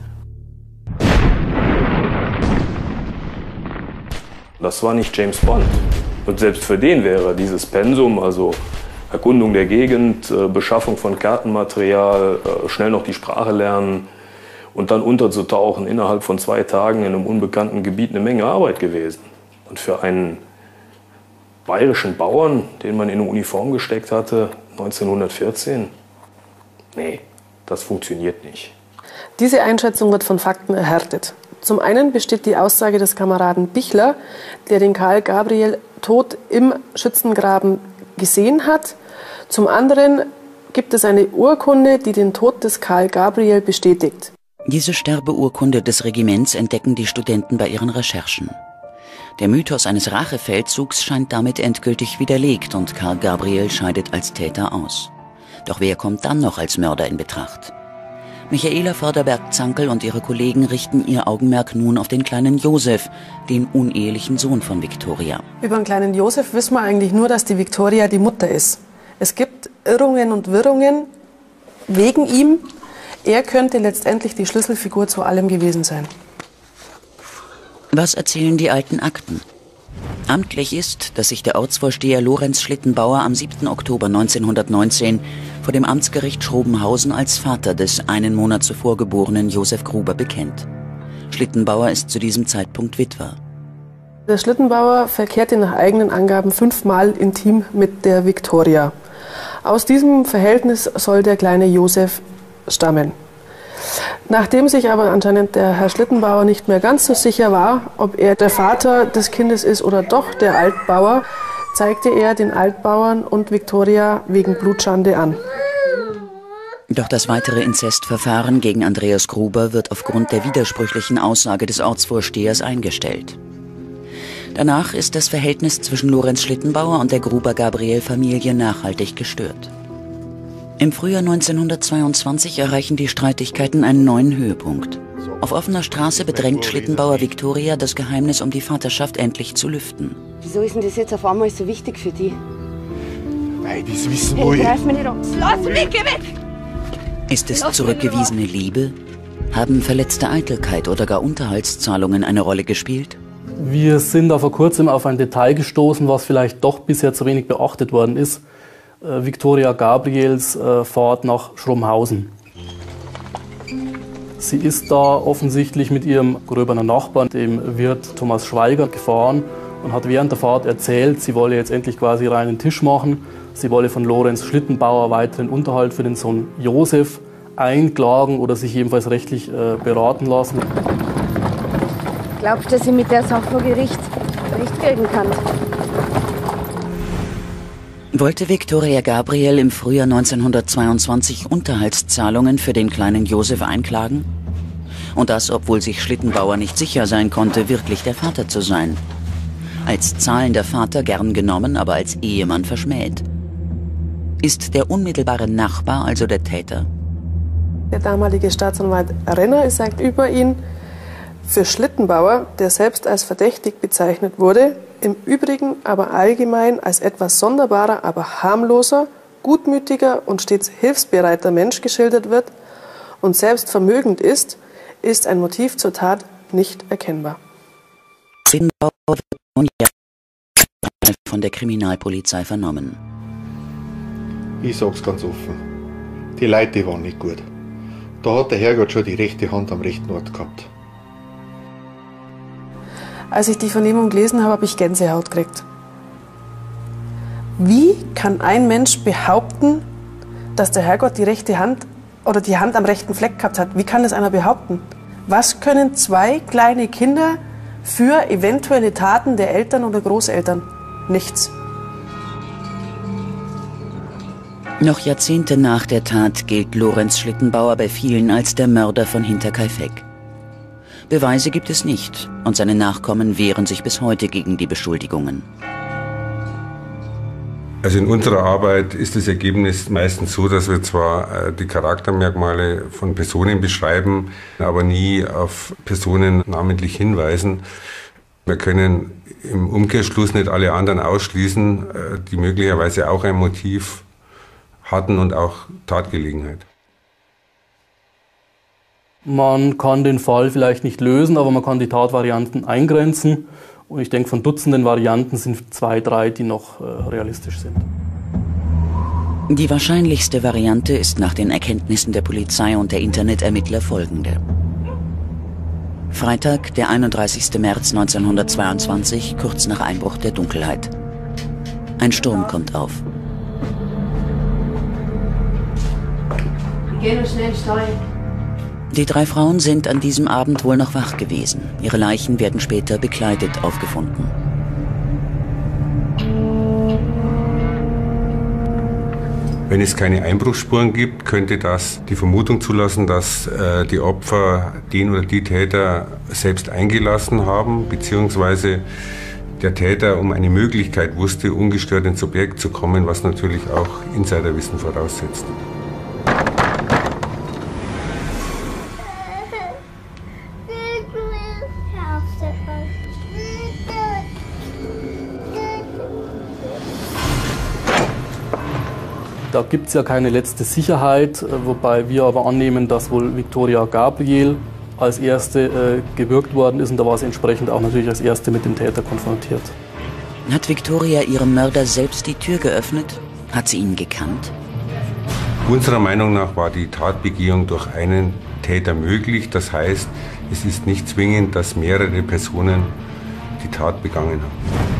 Speaker 13: Das war nicht James Bond. Und selbst für den wäre dieses Pensum, also Erkundung der Gegend, Beschaffung von Kartenmaterial, schnell noch die Sprache lernen und dann unterzutauchen innerhalb von zwei Tagen in einem unbekannten Gebiet eine Menge Arbeit gewesen. Und für einen bayerischen Bauern, den man in eine Uniform gesteckt hatte, neunzehnhundertvierzehn, nee, das funktioniert nicht.
Speaker 2: Diese Einschätzung wird von Fakten erhärtet. Zum einen besteht die Aussage des Kameraden Bichler, der den Karl Gabriel tot im Schützengraben gesehen hat. Zum anderen gibt es eine Urkunde, die den Tod des Karl Gabriel bestätigt.
Speaker 1: Diese Sterbeurkunde des Regiments entdecken die Studenten bei ihren Recherchen. Der Mythos eines Rachefeldzugs scheint damit endgültig widerlegt und Karl Gabriel scheidet als Täter aus. Doch wer kommt dann noch als Mörder in Betracht? Michaela Förderberg-Zankel und ihre Kollegen richten ihr Augenmerk nun auf den kleinen Josef, den unehelichen Sohn von Viktoria.
Speaker 2: Über den kleinen Josef wissen wir eigentlich nur, dass die Viktoria die Mutter ist. Es gibt Irrungen und Wirrungen wegen ihm. Er könnte letztendlich die Schlüsselfigur zu allem gewesen sein.
Speaker 1: Was erzählen die alten Akten? Amtlich ist, dass sich der Ortsvorsteher Lorenz Schlittenbauer am siebten Oktober neunzehnhundertneunzehn vor dem Amtsgericht Schrobenhausen als Vater des einen Monat zuvor geborenen Josef Gruber bekennt. Schlittenbauer ist zu diesem Zeitpunkt Witwer.
Speaker 2: Der Schlittenbauer verkehrte nach eigenen Angaben fünfmal intim mit der Viktoria. Aus diesem Verhältnis soll der kleine Josef stammen. Nachdem sich aber anscheinend der Herr Schlittenbauer nicht mehr ganz so sicher war, ob er der Vater des Kindes ist oder doch der Altbauer, zeigte er den Altbauern und Viktoria wegen Blutschande an.
Speaker 1: Doch das weitere Inzestverfahren gegen Andreas Gruber wird aufgrund der widersprüchlichen Aussage des Ortsvorstehers eingestellt. Danach ist das Verhältnis zwischen Lorenz Schlittenbauer und der Gruber-Gabriel-Familie nachhaltig gestört. Im Frühjahr neunzehnhundertzweiundzwanzig erreichen die Streitigkeiten einen neuen Höhepunkt. Auf offener Straße bedrängt Schlittenbauer Viktoria, das Geheimnis um die Vaterschaft endlich zu lüften.
Speaker 14: Wieso ist denn das jetzt auf einmal so wichtig für dich?
Speaker 4: Weil ich das wissen will.
Speaker 14: Greif mich nicht an. Lass mich, geh weg!
Speaker 1: Ist es zurückgewiesene Liebe? Haben verletzte Eitelkeit oder gar Unterhaltszahlungen eine Rolle gespielt?
Speaker 12: Wir sind da vor kurzem auf ein Detail gestoßen, was vielleicht doch bisher zu wenig beachtet worden ist. Äh, Viktoria Gabriels äh, Fahrt nach Schrobenhausen. Sie ist da offensichtlich mit ihrem Gröberner Nachbarn, dem Wirt Thomas Schweiger, gefahren und hat während der Fahrt erzählt, sie wolle jetzt endlich quasi reinen Tisch machen. Sie wolle von Lorenz Schlittenbauer weiteren Unterhalt für den Sohn Josef einklagen oder sich jedenfalls rechtlich äh, beraten lassen.
Speaker 14: Glaubst du, dass ich mit der Sache vor Gericht Recht kriegen kann?
Speaker 1: Wollte Viktoria Gabriel im Frühjahr neunzehnhundertzweiundzwanzig Unterhaltszahlungen für den kleinen Josef einklagen? Und das, obwohl sich Schlittenbauer nicht sicher sein konnte, wirklich der Vater zu sein. Als zahlender Vater gern genommen, aber als Ehemann verschmäht. Ist der unmittelbare Nachbar also der Täter?
Speaker 2: Der damalige Staatsanwalt Renner sagt über ihn: Für Schlittenbauer, der selbst als verdächtig bezeichnet wurde, im Übrigen aber allgemein als etwas sonderbarer, aber harmloser, gutmütiger und stets hilfsbereiter Mensch geschildert wird und selbst vermögend ist, ist ein Motiv zur Tat nicht erkennbar.
Speaker 1: Schlittenbauer wird nun von der Kriminalpolizei vernommen.
Speaker 9: Ich sag's ganz offen, die Leute waren nicht gut. Da hat der Herrgott schon die rechte Hand am rechten Ort gehabt.
Speaker 2: Als ich die Vernehmung gelesen habe, habe ich Gänsehaut gekriegt. Wie kann ein Mensch behaupten, dass der Herrgott die rechte Hand oder die Hand am rechten Fleck gehabt hat? Wie kann das einer behaupten? Was können zwei kleine Kinder für eventuelle Taten der Eltern oder Großeltern? Nichts.
Speaker 1: Noch Jahrzehnte nach der Tat gilt Lorenz Schlittenbauer bei vielen als der Mörder von Hinterkaifeck. Beweise gibt es nicht und seine Nachkommen wehren sich bis heute gegen die Beschuldigungen.
Speaker 6: Also in unserer Arbeit ist das Ergebnis meistens so, dass wir zwar die Charaktermerkmale von Personen beschreiben, aber nie auf Personen namentlich hinweisen. Wir können im Umkehrschluss nicht alle anderen ausschließen, die möglicherweise auch ein Motiv hatten und auch Tatgelegenheit.
Speaker 12: Man kann den Fall vielleicht nicht lösen, aber man kann die Tatvarianten eingrenzen. Und ich denke, von Dutzenden Varianten sind zwei, drei, die noch äh, realistisch sind.
Speaker 1: Die wahrscheinlichste Variante ist nach den Erkenntnissen der Polizei und der Internetermittler folgende. Freitag, der einunddreißigste März neunzehnhundertzweiundzwanzig, kurz nach Einbruch der Dunkelheit. Ein Sturm kommt auf.
Speaker 14: Wir gehen schnell steuern.
Speaker 1: Die drei Frauen sind an diesem Abend wohl noch wach gewesen. Ihre Leichen werden später bekleidet aufgefunden.
Speaker 6: Wenn es keine Einbruchsspuren gibt, könnte das die Vermutung zulassen, dass äh, die Opfer den oder die Täter selbst eingelassen haben, beziehungsweise der Täter um eine Möglichkeit wusste, ungestört ins Objekt zu kommen, was natürlich auch Insiderwissen voraussetzt.
Speaker 12: Da gibt es ja keine letzte Sicherheit, wobei wir aber annehmen, dass wohl Viktoria Gabriel als Erste äh, gewürgt worden ist und da war sie entsprechend auch natürlich als Erste mit dem Täter konfrontiert.
Speaker 1: Hat Viktoria ihrem Mörder selbst die Tür geöffnet? Hat sie ihn gekannt?
Speaker 6: Unserer Meinung nach war die Tatbegehung durch einen Täter möglich. Das heißt, es ist nicht zwingend, dass mehrere Personen die Tat begangen haben.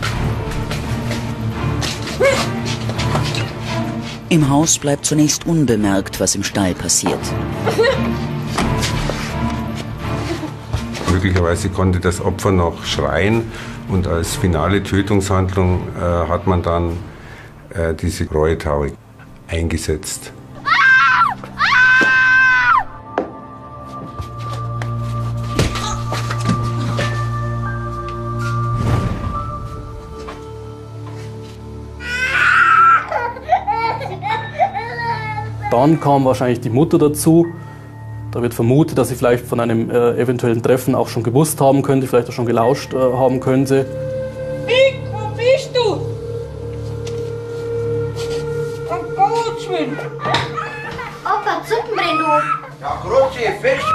Speaker 1: Im Haus bleibt zunächst unbemerkt, was im Stall passiert.
Speaker 6: Möglicherweise konnte das Opfer noch schreien und als finale Tötungshandlung äh, hat man dann äh, diese Reuetaue eingesetzt.
Speaker 12: Dann kam wahrscheinlich die Mutter dazu. Da wird vermutet, dass sie vielleicht von einem äh, eventuellen Treffen auch schon gewusst haben könnte, vielleicht auch schon gelauscht äh, haben könnte.
Speaker 15: Vic, wo bist du? Um Gottes Willen.
Speaker 14: Opa, Zuppen brennt hoch.
Speaker 15: Ja, große Fisch.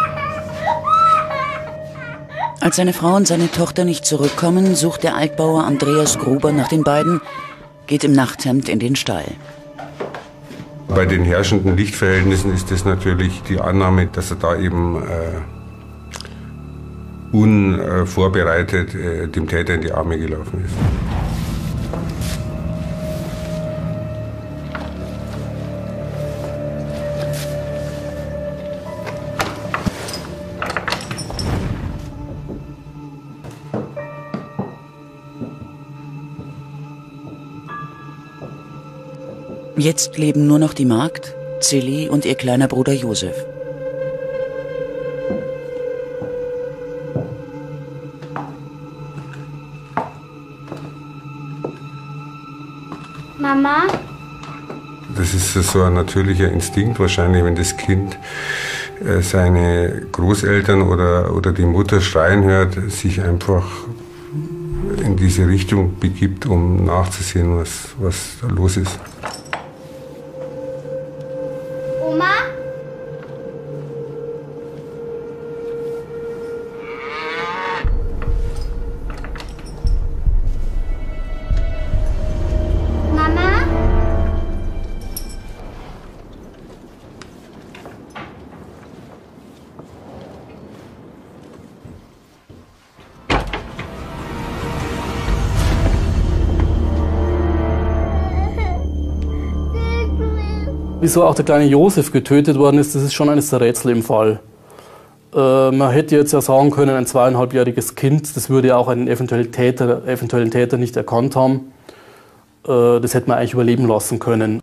Speaker 1: Als seine Frau und seine Tochter nicht zurückkommen, sucht der Altbauer Andreas Gruber nach den beiden, geht im Nachthemd in den Stall.
Speaker 6: Bei den herrschenden Lichtverhältnissen ist es natürlich die Annahme, dass er da eben äh, unvorbereitet äh, dem Täter in die Arme gelaufen ist.
Speaker 1: Jetzt leben nur noch die Magd, Zilli und ihr kleiner Bruder Josef.
Speaker 6: Das Das ist so ein natürlicher Instinkt wahrscheinlich, wenn das Kind seine Großeltern oder, oder die Mutter schreien hört, sich einfach in diese Richtung begibt, um nachzusehen, was, was da los ist.
Speaker 16: Oma? Mama?
Speaker 12: Wieso auch der kleine Josef getötet worden ist, das ist schon eines der Rätsel im Fall. Äh, man hätte jetzt ja sagen können, ein zweieinhalbjähriges Kind, das würde ja auch einen eventuellen Täter, eventuellen Täter nicht erkannt haben. Äh, das hätte man eigentlich überleben lassen können.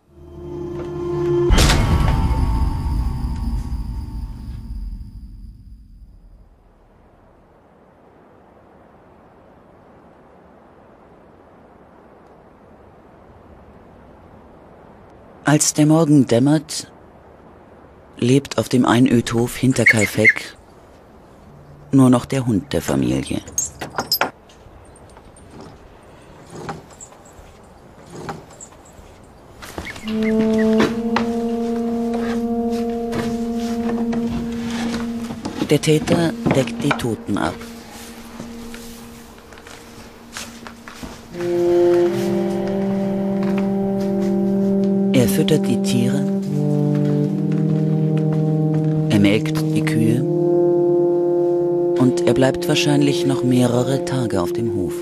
Speaker 1: Als der Morgen dämmert, lebt auf dem Einödhof Hinterkaifeck nur noch der Hund der Familie. Der Täter deckt die Toten ab. Er füttert die Tiere, er melkt die Kühe und er bleibt wahrscheinlich noch mehrere Tage auf dem Hof.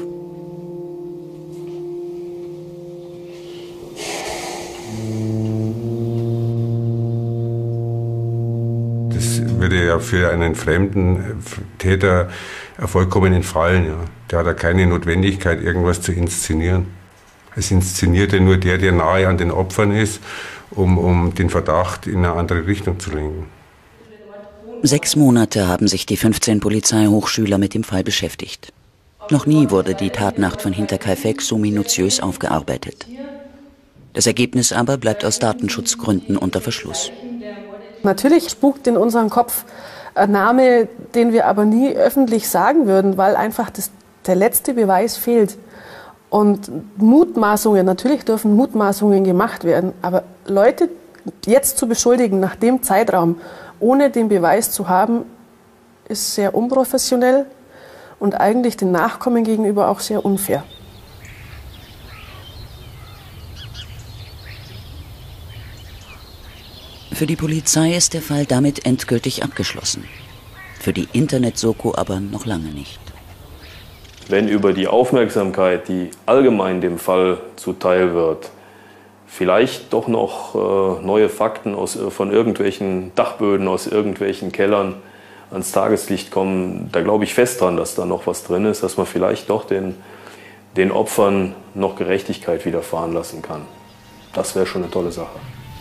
Speaker 6: Das würde ja für einen fremden Täter vollkommen entfallen. Ja. Der hat ja keine Notwendigkeit, irgendwas zu inszenieren. Es inszenierte nur der, der nahe an den Opfern ist, um, um den Verdacht in eine andere Richtung zu lenken.
Speaker 1: Sechs Monate haben sich die fünfzehn Polizeihochschüler mit dem Fall beschäftigt. Noch nie wurde die Tatnacht von Hinterkaifeck so minutiös aufgearbeitet. Das Ergebnis aber bleibt aus Datenschutzgründen unter Verschluss.
Speaker 2: Natürlich spukt in unserem Kopf ein Name, den wir aber nie öffentlich sagen würden, weil einfach das, der letzte Beweis fehlt. Und Mutmaßungen, natürlich dürfen Mutmaßungen gemacht werden, aber Leute jetzt zu beschuldigen nach dem Zeitraum, ohne den Beweis zu haben, ist sehr unprofessionell und eigentlich den Nachkommen gegenüber auch sehr unfair.
Speaker 1: Für die Polizei ist der Fall damit endgültig abgeschlossen. Für die Internet-Soko aber noch lange nicht.
Speaker 13: Wenn über die Aufmerksamkeit, die allgemein dem Fall zuteil wird, vielleicht doch noch äh, neue Fakten aus, von irgendwelchen Dachböden, aus irgendwelchen Kellern ans Tageslicht kommen, da glaube ich fest dran, dass da noch was drin ist, dass man vielleicht doch den, den Opfern noch Gerechtigkeit widerfahren lassen kann. Das wäre schon eine tolle Sache.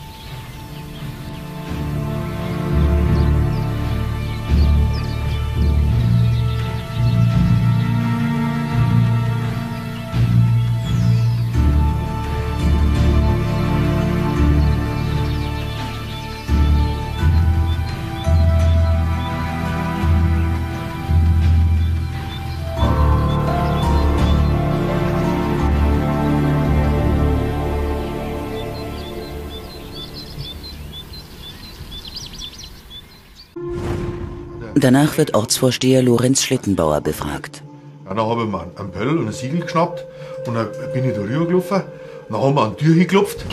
Speaker 1: Danach wird Ortsvorsteher Lorenz Schlittenbauer befragt.
Speaker 7: Ja, dann habe ich mir einen Böll und ein Siegel geschnappt und dann bin ich da rübergelaufen. Dann haben wir an die Tür hingeklopft.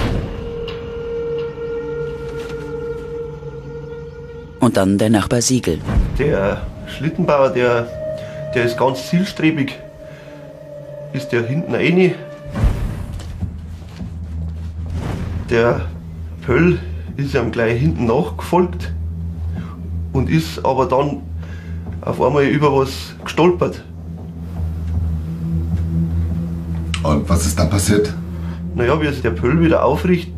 Speaker 1: Und dann der Nachbar Siegel.
Speaker 8: Der Schlittenbauer, der, der ist ganz zielstrebig. Ist der hinten rein. Der Pöll ist ihm gleich hinten nachgefolgt. Und ist aber dann auf einmal über was gestolpert.
Speaker 4: Und was ist dann passiert?
Speaker 8: Naja, wie sich der Pöll wieder aufrichtet,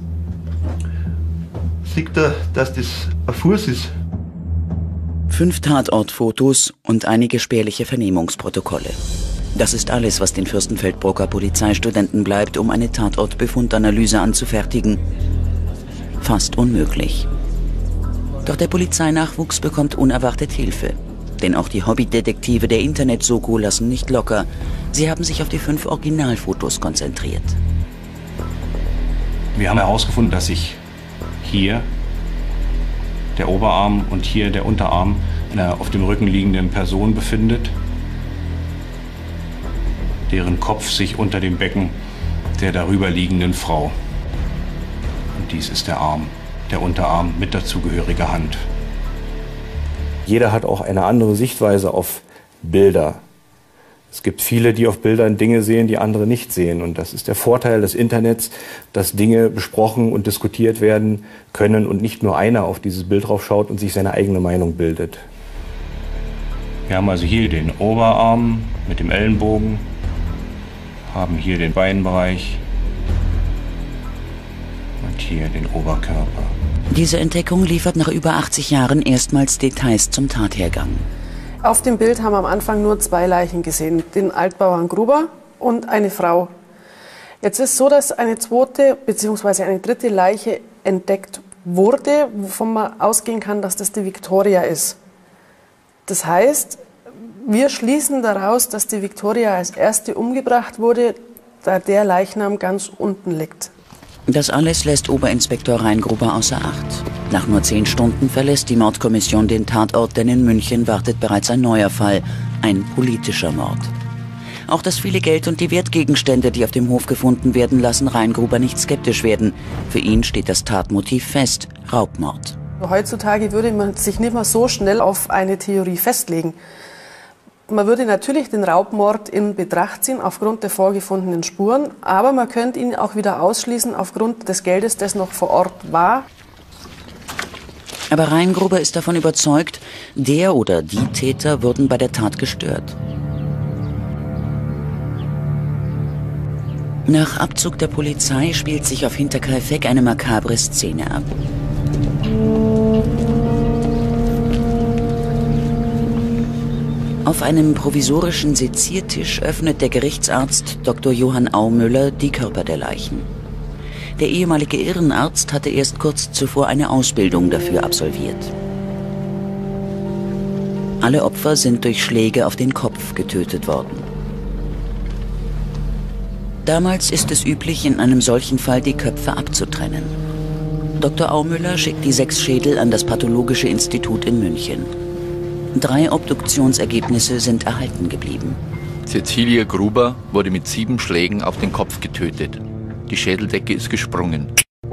Speaker 8: sieht er, dass das ein Fuß ist.
Speaker 1: Fünf Tatortfotos und einige spärliche Vernehmungsprotokolle. Das ist alles, was den Fürstenfeldbrucker Polizeistudenten bleibt, um eine Tatortbefundanalyse anzufertigen fast unmöglich. Doch der Polizeinachwuchs bekommt unerwartet Hilfe. Denn auch die Hobbydetektive der Internet-Soko lassen nicht locker. Sie haben sich auf die fünf Originalfotos konzentriert.
Speaker 3: Wir haben herausgefunden, dass sich hier der Oberarm und hier der Unterarm einer auf dem Rücken liegenden Person befindet, deren Kopf sich unter dem Becken der darüber liegenden Frau. Und dies ist der Arm, der Unterarm mit dazugehöriger Hand. Jeder hat auch eine andere Sichtweise auf Bilder. Es gibt viele, die auf Bildern Dinge sehen, die andere nicht sehen. Und das ist der Vorteil des Internets, dass Dinge besprochen und diskutiert werden können und nicht nur einer auf dieses Bild drauf schaut und sich seine eigene Meinung bildet. Wir haben also hier den Oberarm mit dem Ellenbogen, haben hier den Beinbereich und hier den Oberkörper.
Speaker 1: Diese Entdeckung liefert nach über achtzig Jahren erstmals Details zum Tathergang.
Speaker 2: Auf dem Bild haben wir am Anfang nur zwei Leichen gesehen, den Altbauern Gruber und eine Frau. Jetzt ist es so, dass eine zweite bzw. eine dritte Leiche entdeckt wurde, wovon man ausgehen kann, dass das die Viktoria ist. Das heißt, wir schließen daraus, dass die Viktoria als erste umgebracht wurde, da der Leichnam ganz unten liegt.
Speaker 1: Das alles lässt Oberinspektor Reingruber außer Acht. Nach nur zehn Stunden verlässt die Mordkommission den Tatort, denn in München wartet bereits ein neuer Fall, ein politischer Mord. Auch das viele Geld und die Wertgegenstände, die auf dem Hof gefunden werden, lassen Reingruber nicht skeptisch werden. Für ihn steht das Tatmotiv fest, Raubmord.
Speaker 2: Heutzutage würde man sich nicht mehr so schnell auf eine Theorie festlegen. Man würde natürlich den Raubmord in Betracht ziehen aufgrund der vorgefundenen Spuren, aber man könnte ihn auch wieder ausschließen aufgrund des Geldes, das noch vor Ort war.
Speaker 1: Aber Reingruber ist davon überzeugt, der oder die Täter wurden bei der Tat gestört. Nach Abzug der Polizei spielt sich auf Hinterkaifeck eine makabre Szene ab. Auf einem provisorischen Seziertisch öffnet der Gerichtsarzt Doktor Johann Aumüller die Körper der Leichen. Der ehemalige Irrenarzt hatte erst kurz zuvor eine Ausbildung dafür absolviert. Alle Opfer sind durch Schläge auf den Kopf getötet worden. Damals ist es üblich, in einem solchen Fall die Köpfe abzutrennen. Doktor Aumüller schickt die sechs Schädel an das Pathologische Institut in München. Drei Obduktionsergebnisse sind erhalten geblieben.
Speaker 5: Cäcilia Gruber wurde mit sieben Schlägen auf den Kopf getötet. Die Schädeldecke ist gesprungen.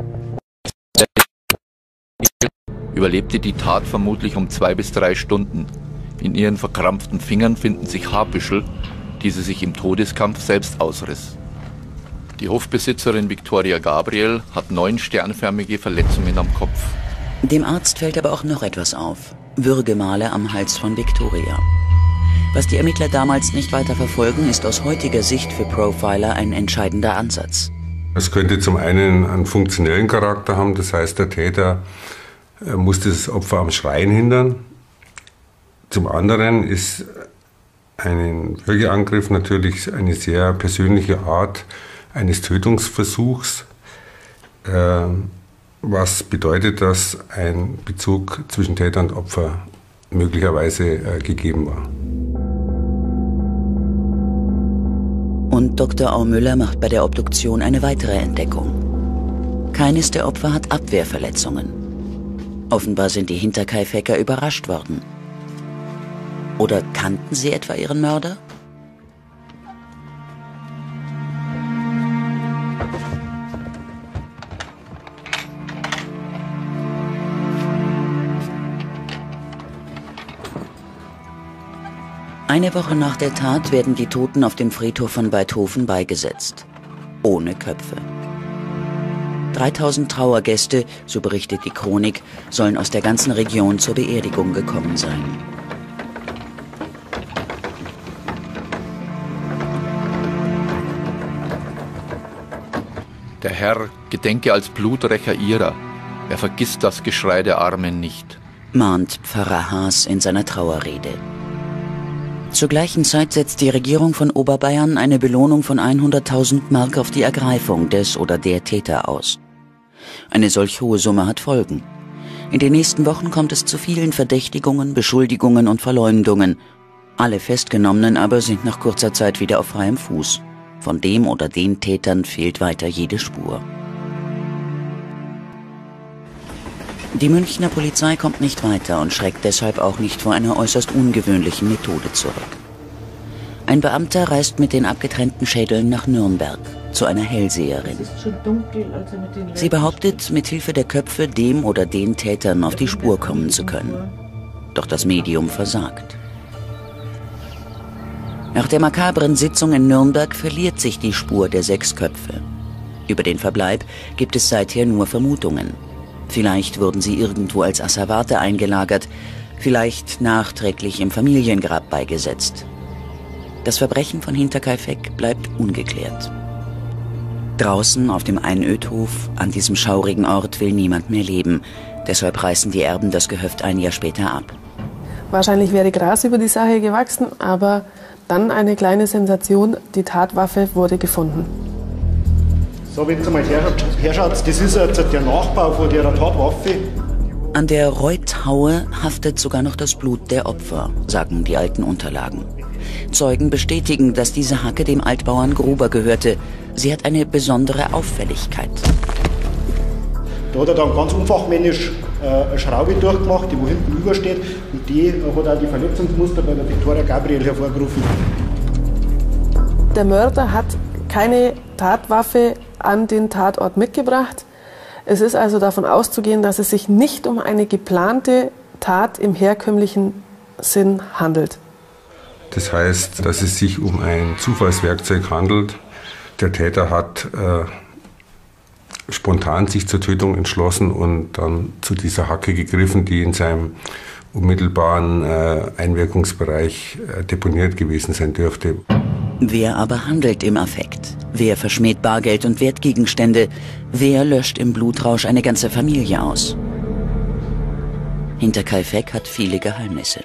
Speaker 5: Überlebte die Tat vermutlich um zwei bis drei Stunden. In ihren verkrampften Fingern finden sich Haarbüschel, die sie sich im Todeskampf selbst ausriss. Die Hofbesitzerin Viktoria Gabriel hat neun sternförmige Verletzungen am Kopf.
Speaker 1: Dem Arzt fällt aber auch noch etwas auf. Würgemale am Hals von Viktoria. Was die Ermittler damals nicht weiter verfolgen, ist aus heutiger Sicht für Profiler ein entscheidender Ansatz.
Speaker 6: Es könnte zum einen einen funktionellen Charakter haben, das heißt, der Täter muss das Opfer am Schreien hindern. Zum anderen ist ein Würgeangriff natürlich eine sehr persönliche Art eines Tötungsversuchs, äh, was bedeutet, dass ein Bezug zwischen Täter und Opfer möglicherweise äh, gegeben war.
Speaker 1: Und Doktor Aumüller macht bei der Obduktion eine weitere Entdeckung. Keines der Opfer hat Abwehrverletzungen. Offenbar sind die Hinterkaifecker überrascht worden. Oder kannten sie etwa ihren Mörder? Eine Woche nach der Tat werden die Toten auf dem Friedhof von Waidhofen beigesetzt. Ohne Köpfe. dreitausend Trauergäste, so berichtet die Chronik, sollen aus der ganzen Region zur Beerdigung gekommen sein.
Speaker 5: Der Herr gedenke als Bluträcher ihrer. Er vergisst das Geschrei der Armen nicht,
Speaker 1: mahnt Pfarrer Haas in seiner Trauerrede. Zur gleichen Zeit setzt die Regierung von Oberbayern eine Belohnung von hunderttausend Mark auf die Ergreifung des oder der Täter aus. Eine solch hohe Summe hat Folgen. In den nächsten Wochen kommt es zu vielen Verdächtigungen, Beschuldigungen und Verleumdungen. Alle Festgenommenen aber sind nach kurzer Zeit wieder auf freiem Fuß. Von dem oder den Tätern fehlt weiter jede Spur. Die Münchner Polizei kommt nicht weiter und schreckt deshalb auch nicht vor einer äußerst ungewöhnlichen Methode zurück. Ein Beamter reist mit den abgetrennten Schädeln nach Nürnberg zu einer Hellseherin. Sie behauptet, mit Hilfe der Köpfe dem oder den Tätern auf die Spur kommen zu können. Doch das Medium versagt. Nach der makabren Sitzung in Nürnberg verliert sich die Spur der sechs Köpfe. Über den Verbleib gibt es seither nur Vermutungen. Vielleicht wurden sie irgendwo als Asservate eingelagert, vielleicht nachträglich im Familiengrab beigesetzt. Das Verbrechen von Hinterkaifeck bleibt ungeklärt. Draußen auf dem Einödhof, an diesem schaurigen Ort, will niemand mehr leben. Deshalb reißen die Erben das Gehöft ein Jahr später ab.
Speaker 2: Wahrscheinlich wäre Gras über die Sache gewachsen, aber dann eine kleine Sensation, die Tatwaffe wurde gefunden.
Speaker 10: So, wenn ihr mal herschaut, das ist jetzt der Nachbau von der Tatwaffe.
Speaker 1: An der Reuthaue haftet sogar noch das Blut der Opfer, sagen die alten Unterlagen. Zeugen bestätigen, dass diese Hacke dem Altbauern Gruber gehörte. Sie hat eine besondere Auffälligkeit.
Speaker 10: Da hat er dann ganz unfachmännisch äh, eine Schraube durchgemacht, die wo hinten übersteht. Und die äh, hat auch die Verletzungsmuster bei der Viktoria Gabriel hervorgerufen.
Speaker 2: Der Mörder hat keine Tatwaffe an den Tatort mitgebracht. Es ist also davon auszugehen, dass es sich nicht um eine geplante Tat im herkömmlichen Sinn handelt.
Speaker 6: Das heißt, dass es sich um ein Zufallswerkzeug handelt. Der Täter hat äh, spontan sich zur Tötung entschlossen und dann zu dieser Hacke gegriffen, die in seinem unmittelbaren äh, Einwirkungsbereich äh, deponiert gewesen sein dürfte.
Speaker 1: Wer aber handelt im Affekt? Wer verschmäht Bargeld und Wertgegenstände? Wer löscht im Blutrausch eine ganze Familie aus? Hinterkaifeck hat viele Geheimnisse.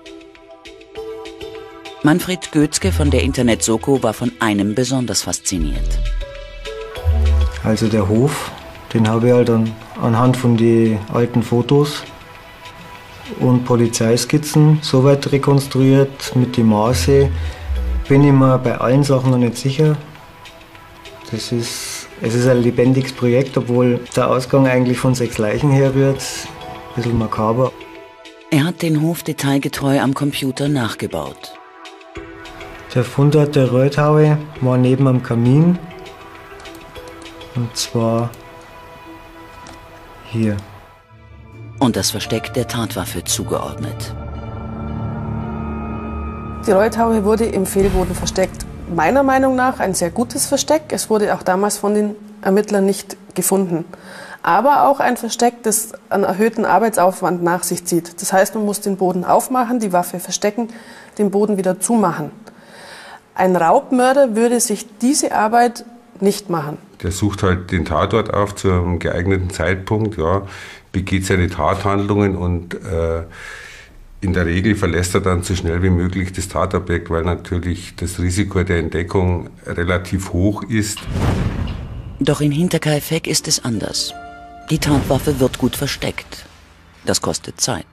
Speaker 1: Manfred Götzke von der Internet-Soko war von einem besonders fasziniert.
Speaker 11: Also der Hof, den habe ich halt an, anhand von den alten Fotos und Polizeiskizzen soweit rekonstruiert mit den Maße. Bin ich mir bei allen Sachen noch nicht sicher. Das ist, es ist ein lebendiges Projekt, obwohl der Ausgang eigentlich von sechs Leichen herrührt. Ein bisschen makaber.
Speaker 1: Er hat den Hof detailgetreu am Computer nachgebaut.
Speaker 11: Der Fundort der Reuthaue war neben am Kamin. Und zwar hier.
Speaker 1: Und das Versteck der Tatwaffe zugeordnet.
Speaker 2: Die Reuthaue wurde im Fehlboden versteckt. Meiner Meinung nach ein sehr gutes Versteck. Es wurde auch damals von den Ermittlern nicht gefunden. Aber auch ein Versteck, das einen erhöhten Arbeitsaufwand nach sich zieht. Das heißt, man muss den Boden aufmachen, die Waffe verstecken, den Boden wieder zumachen. Ein Raubmörder würde sich diese Arbeit nicht machen.
Speaker 6: Der sucht halt den Tatort auf zu einem geeigneten Zeitpunkt, ja, begeht seine Tathandlungen und äh, in der Regel verlässt er dann so schnell wie möglich das Tatobjekt, weil natürlich das Risiko der Entdeckung relativ hoch ist.
Speaker 1: Doch in Hinterkaifeck ist es anders. Die Tatwaffe wird gut versteckt. Das kostet Zeit.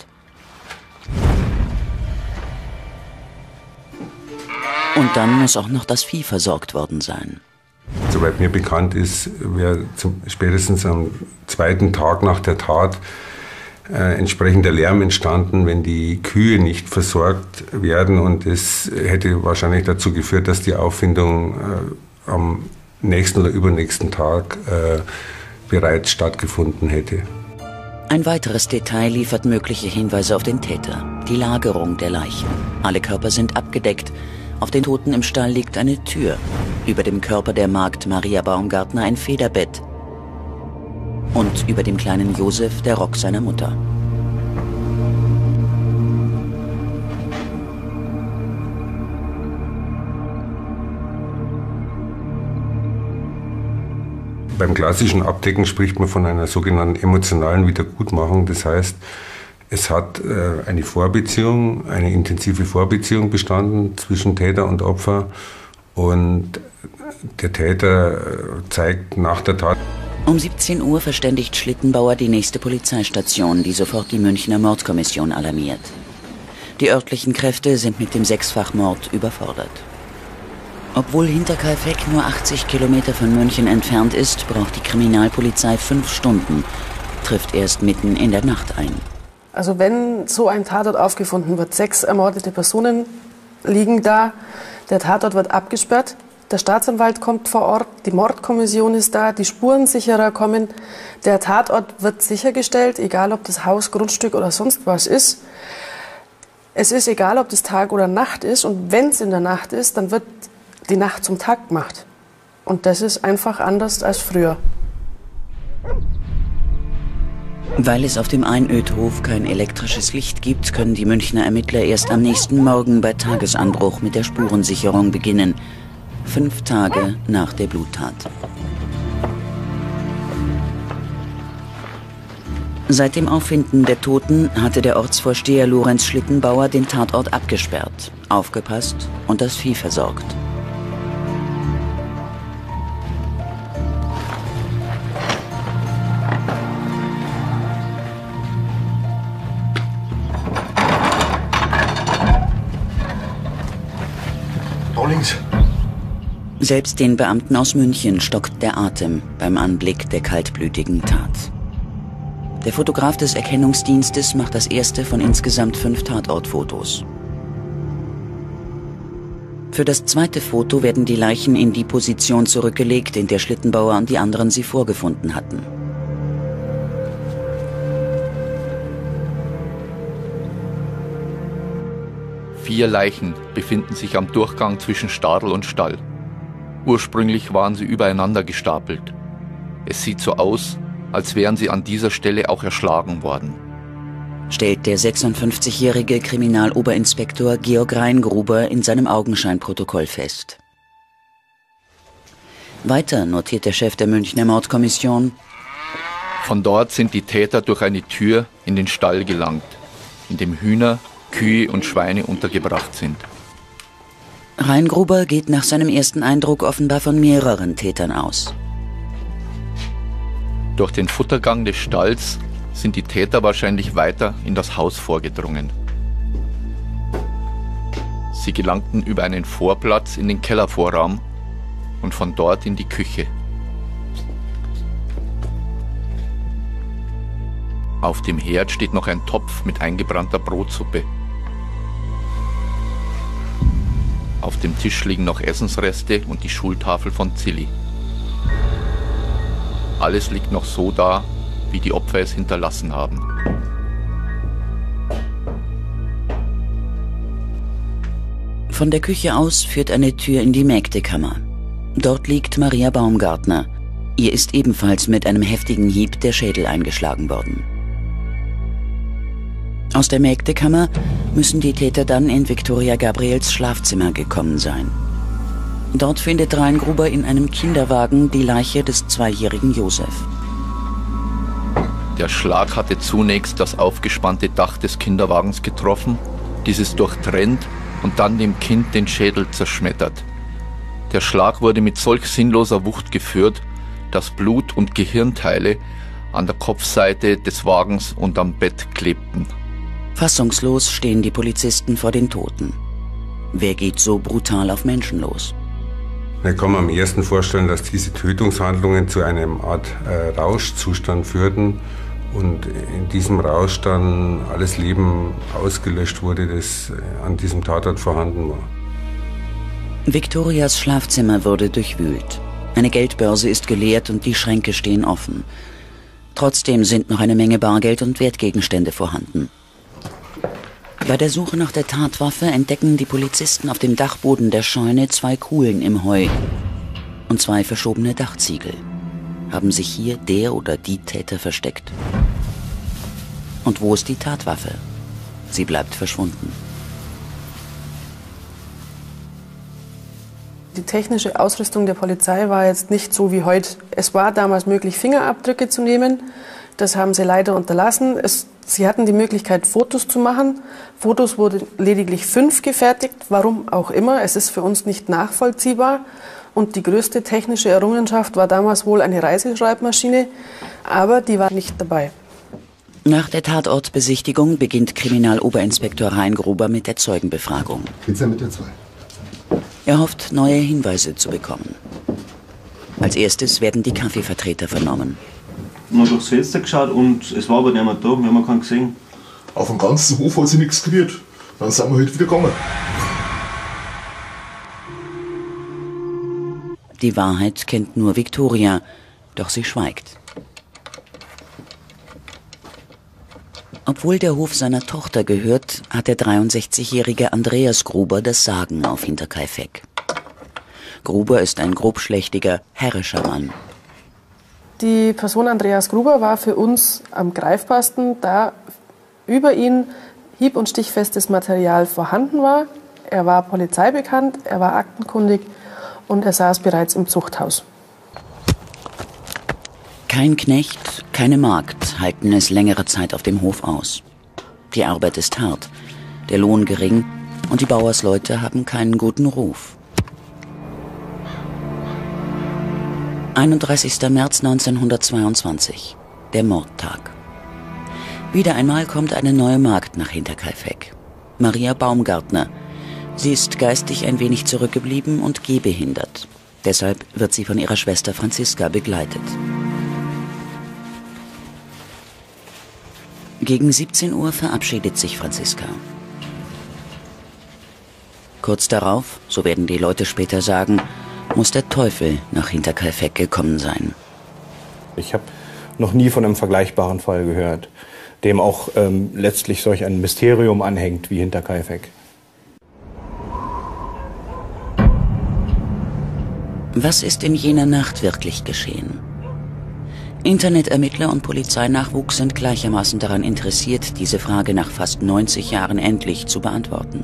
Speaker 1: Und dann muss auch noch das Vieh versorgt worden sein.
Speaker 6: Soweit mir bekannt ist, wäre spätestens am zweiten Tag nach der Tat äh, entsprechender Lärm entstanden, wenn die Kühe nicht versorgt werden. Und es hätte wahrscheinlich dazu geführt, dass die Auffindung äh, am nächsten oder übernächsten Tag äh, bereits stattgefunden hätte.
Speaker 1: Ein weiteres Detail liefert mögliche Hinweise auf den Täter. Die Lagerung der Leichen. Alle Körper sind abgedeckt. Auf den Toten im Stall liegt eine Tür. Über dem Körper der Magd Maria Baumgartner ein Federbett. Und über dem kleinen Josef der Rock seiner Mutter.
Speaker 6: Beim klassischen Abdecken spricht man von einer sogenannten emotionalen Wiedergutmachung. Das heißt, es hat äh, eine Vorbeziehung, eine intensive Vorbeziehung bestanden zwischen Täter und Opfer. Und der Täter zeigt nach der Tat
Speaker 1: Um siebzehn Uhr verständigt Schlittenbauer die nächste Polizeistation, die sofort die Münchner Mordkommission alarmiert. Die örtlichen Kräfte sind mit dem Sechsfachmord überfordert. Obwohl Hinterkaifeck nur achtzig Kilometer von München entfernt ist, braucht die Kriminalpolizei fünf Stunden, trifft erst mitten in der Nacht ein.
Speaker 2: Also wenn so ein Tatort aufgefunden wird, sechs ermordete Personen liegen da, der Tatort wird abgesperrt, der Staatsanwalt kommt vor Ort, die Mordkommission ist da, die Spurensicherer kommen, der Tatort wird sichergestellt, egal ob das Haus, Grundstück oder sonst was ist. Es ist egal, ob das Tag oder Nacht ist, und wenn es in der Nacht ist, dann wird die Nacht zum Tag gemacht. Und das ist einfach anders als früher.
Speaker 1: Weil es auf dem Einödhof kein elektrisches Licht gibt, können die Münchner Ermittler erst am nächsten Morgen bei Tagesanbruch mit der Spurensicherung beginnen. Fünf Tage nach der Bluttat. Seit dem Auffinden der Toten hatte der Ortsvorsteher Lorenz Schlittenbauer den Tatort abgesperrt, aufgepasst und das Vieh versorgt.
Speaker 7: Da links.
Speaker 1: Selbst den Beamten aus München stockt der Atem beim Anblick der kaltblütigen Tat. Der Fotograf des Erkennungsdienstes macht das erste von insgesamt fünf Tatortfotos. Für das zweite Foto werden die Leichen in die Position zurückgelegt, in der Schlittenbauer und die anderen sie vorgefunden hatten.
Speaker 5: Vier Leichen befinden sich am Durchgang zwischen Stadel und Stall. Ursprünglich waren sie übereinander gestapelt. Es sieht so aus, als wären sie an dieser Stelle auch erschlagen worden,
Speaker 1: stellt der sechsundfünfzigjährige Kriminaloberinspektor Georg Reingruber in seinem Augenscheinprotokoll fest. Weiter notiert der Chef der Münchner Mordkommission:
Speaker 5: Von dort sind die Täter durch eine Tür in den Stall gelangt, in dem Hühner, Kühe und Schweine untergebracht sind.
Speaker 1: Reingruber geht nach seinem ersten Eindruck offenbar von mehreren Tätern aus.
Speaker 5: Durch den Futtergang des Stalls sind die Täter wahrscheinlich weiter in das Haus vorgedrungen. Sie gelangten über einen Vorplatz in den Kellervorraum und von dort in die Küche. Auf dem Herd steht noch ein Topf mit eingebrannter Brotsuppe. Auf dem Tisch liegen noch Essensreste und die Schultafel von Zilli. Alles liegt noch so da, wie die Opfer es hinterlassen haben.
Speaker 1: Von der Küche aus führt eine Tür in die Mägdekammer. Dort liegt Maria Baumgartner. Ihr ist ebenfalls mit einem heftigen Hieb der Schädel eingeschlagen worden. Aus der Mägdekammer müssen die Täter dann in Viktoria Gabriels Schlafzimmer gekommen sein. Dort findet Reingruber in einem Kinderwagen die Leiche des zweijährigen Josef.
Speaker 5: Der Schlag hatte zunächst das aufgespannte Dach des Kinderwagens getroffen, dieses durchtrennt und dann dem Kind den Schädel zerschmettert. Der Schlag wurde mit solch sinnloser Wucht geführt, dass Blut und Gehirnteile an der Kopfseite des Wagens und am Bett klebten.
Speaker 1: Fassungslos stehen die Polizisten vor den Toten. Wer geht so brutal auf Menschen los?
Speaker 6: Da kann man am ersten vorstellen, dass diese Tötungshandlungen zu einem Art äh, Rauschzustand führten und in diesem Rausch dann alles Leben ausgelöscht wurde, das äh, an diesem Tatort vorhanden war.
Speaker 1: Viktorias Schlafzimmer wurde durchwühlt. Eine Geldbörse ist geleert und die Schränke stehen offen. Trotzdem sind noch eine Menge Bargeld und Wertgegenstände vorhanden. Bei der Suche nach der Tatwaffe entdecken die Polizisten auf dem Dachboden der Scheune zwei Kuhlen im Heu und zwei verschobene Dachziegel. Haben sich hier der oder die Täter versteckt? Und wo ist die Tatwaffe? Sie bleibt verschwunden.
Speaker 2: Die technische Ausrüstung der Polizei war jetzt nicht so wie heute. Es war damals möglich, Fingerabdrücke zu nehmen. Das haben sie leider unterlassen. Es, sie hatten die Möglichkeit, Fotos zu machen. Fotos wurden lediglich fünf gefertigt, warum auch immer. Es ist für uns nicht nachvollziehbar. Und die größte technische Errungenschaft war damals wohl eine Reiseschreibmaschine, aber die war nicht dabei.
Speaker 1: Nach der Tatortbesichtigung beginnt Kriminaloberinspektor Reingruber mit der Zeugenbefragung.
Speaker 4: Geht's ja mit der zwei?
Speaker 1: Er hofft, neue Hinweise zu bekommen. Als erstes werden die Kaffeevertreter vernommen.
Speaker 17: Wir haben durchs Fenster geschaut und es war aber niemand da, wir haben keinen gesehen.
Speaker 4: Auf dem ganzen Hof hat sich nichts gerührt. Dann sind wir heute wieder gegangen.
Speaker 1: Die Wahrheit kennt nur Viktoria, doch sie schweigt. Obwohl der Hof seiner Tochter gehört, hat der dreiundsechzigjährige Andreas Gruber das Sagen auf Hinterkaifeck. Gruber ist ein grobschlächtiger, herrischer Mann.
Speaker 2: Die Person Andreas Gruber war für uns am greifbarsten, da über ihn hieb- und stichfestes Material vorhanden war. Er war polizeibekannt, er war aktenkundig und er saß bereits im Zuchthaus.
Speaker 1: Kein Knecht, keine Magd halten es längere Zeit auf dem Hof aus. Die Arbeit ist hart, der Lohn gering und die Bauersleute haben keinen guten Ruf. einunddreißigster März neunzehnhundertzweiundzwanzig, der Mordtag. Wieder einmal kommt eine neue Magd nach Hinterkaifeck. Maria Baumgartner. Sie ist geistig ein wenig zurückgeblieben und gehbehindert. Deshalb wird sie von ihrer Schwester Franziska begleitet. Gegen siebzehn Uhr verabschiedet sich Franziska. Kurz darauf, so werden die Leute später sagen, muss der Teufel nach Hinterkaifeck gekommen sein.
Speaker 3: Ich habe noch nie von einem vergleichbaren Fall gehört, dem auch ähm, letztlich solch ein Mysterium anhängt wie Hinterkaifeck.
Speaker 1: Was ist in jener Nacht wirklich geschehen? Internetermittler und Polizeinachwuchs sind gleichermaßen daran interessiert, diese Frage nach fast neunzig Jahren endlich zu beantworten.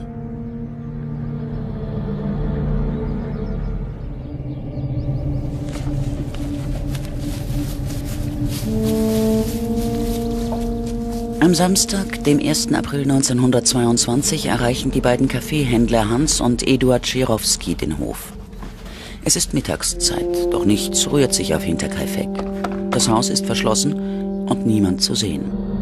Speaker 1: Am Samstag, dem ersten April neunzehnhundertzweiundzwanzig, erreichen die beiden Kaffeehändler Hans und Eduard Schirowski den Hof. Es ist Mittagszeit, doch nichts rührt sich auf Hinterkaifeck. Das Haus ist verschlossen und niemand zu sehen.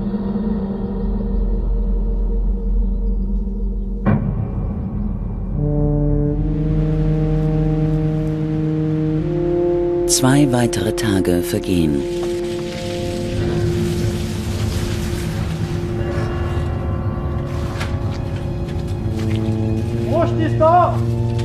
Speaker 1: Zwei weitere Tage vergehen.
Speaker 15: Post ist da!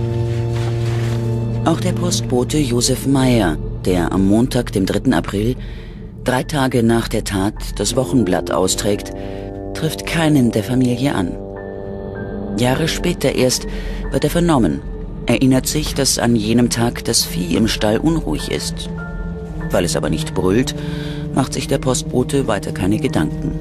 Speaker 1: Auch der Postbote Josef Meyer, der am Montag, dem dritten April, drei Tage nach der Tat, das Wochenblatt austrägt, trifft keinen der Familie an. Jahre später erst wird er vernommen, erinnert sich, dass an jenem Tag das Vieh im Stall unruhig ist. Weil es aber nicht brüllt, macht sich der Postbote weiter keine Gedanken.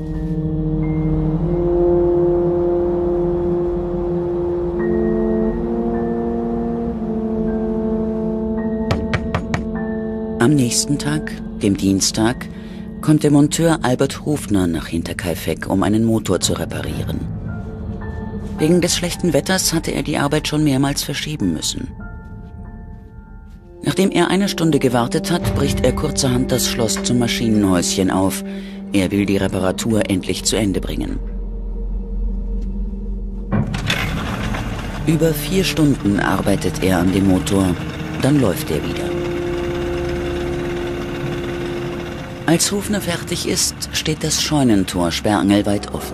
Speaker 1: Am nächsten Tag, dem Dienstag, kommt der Monteur Albert Hofner nach Hinterkaifeck, um einen Motor zu reparieren. Wegen des schlechten Wetters hatte er die Arbeit schon mehrmals verschieben müssen. Nachdem er eine Stunde gewartet hat, bricht er kurzerhand das Schloss zum Maschinenhäuschen auf. Er will die Reparatur endlich zu Ende bringen. Über vier Stunden arbeitet er an dem Motor, dann läuft er wieder. Als Hofner fertig ist, steht das Scheunentor sperrangelweit offen.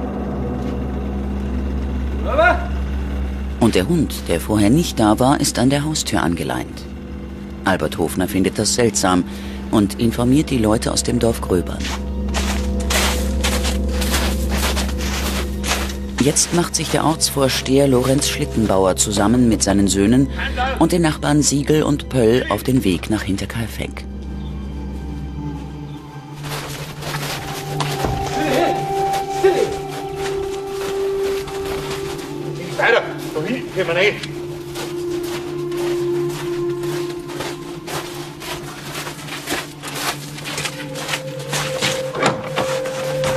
Speaker 1: Und der Hund, der vorher nicht da war, ist an der Haustür angeleint. Albert Hofner findet das seltsam und informiert die Leute aus dem Dorf Gröbern. Jetzt macht sich der Ortsvorsteher Lorenz Schlittenbauer zusammen mit seinen Söhnen und den Nachbarn Siegel und Pöll auf den Weg nach Hinterkaifeck.
Speaker 9: Weiter, da hinten können wir nicht.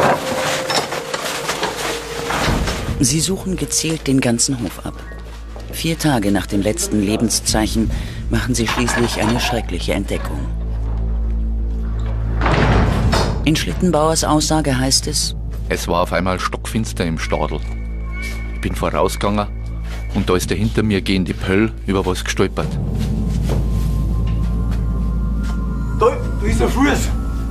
Speaker 1: Sie suchen gezielt den ganzen Hof ab. Vier Tage nach dem letzten Lebenszeichen machen sie schließlich eine schreckliche Entdeckung. In Schlittenbauers Aussage heißt es:
Speaker 5: Es war auf einmal stockfinster im Stadel. Ich bin vorausgegangen und da ist der hinter mir gehende Pöll über was gestolpert.
Speaker 18: Da, da ist ein Fuß.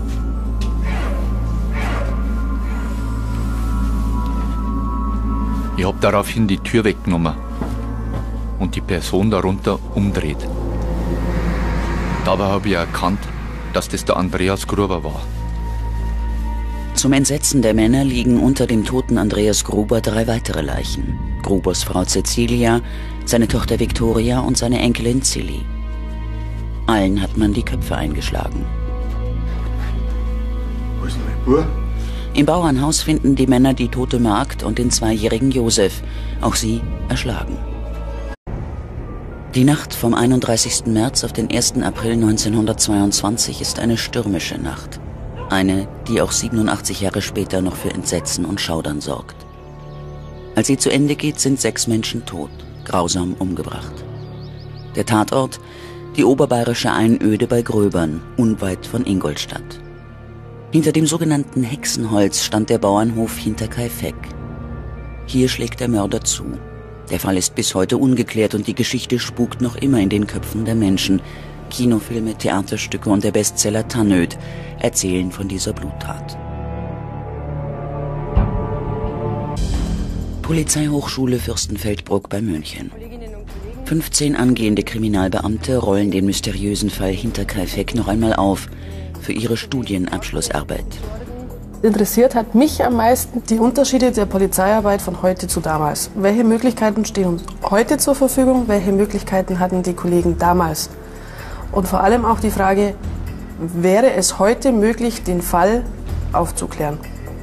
Speaker 5: Ich hab daraufhin die Tür weggenommen und die Person darunter umdreht. Dabei habe ich erkannt, dass das der Andreas Gruber war.
Speaker 1: Zum Entsetzen der Männer liegen unter dem toten Andreas Gruber drei weitere Leichen. Grubers Frau Cecilia, seine Tochter Viktoria und seine Enkelin Zilli. Allen hat man die Köpfe eingeschlagen.
Speaker 7: Wo ist denn mein Bub?
Speaker 1: Im Bauernhaus finden die Männer die tote Magd und den zweijährigen Josef, auch sie erschlagen. Die Nacht vom einunddreißigsten März auf den ersten April neunzehnhundertzweiundzwanzig ist eine stürmische Nacht. Eine, die auch siebenundachtzig Jahre später noch für Entsetzen und Schaudern sorgt. Als sie zu Ende geht, sind sechs Menschen tot, grausam umgebracht. Der Tatort: die oberbayerische Einöde bei Gröbern, unweit von Ingolstadt. Hinter dem sogenannten Hexenholz stand der Bauernhof Hinterkaifeck. Hier schlägt der Mörder zu. Der Fall ist bis heute ungeklärt und die Geschichte spukt noch immer in den Köpfen der Menschen. Kinofilme, Theaterstücke und der Bestseller Tannöd erzählen von dieser Bluttat. Polizeihochschule Fürstenfeldbruck bei München. fünfzehn angehende Kriminalbeamte rollen den mysteriösen Fall Hinterkaifeck noch einmal auf für ihre Studienabschlussarbeit.
Speaker 2: Interessiert hat mich am meisten die Unterschiede der Polizeiarbeit von heute zu damals. Welche Möglichkeiten stehen uns heute zur Verfügung? Welche Möglichkeiten hatten die Kollegen damals? Und vor allem auch die Frage: Wäre es heute möglich, den Fall aufzuklären?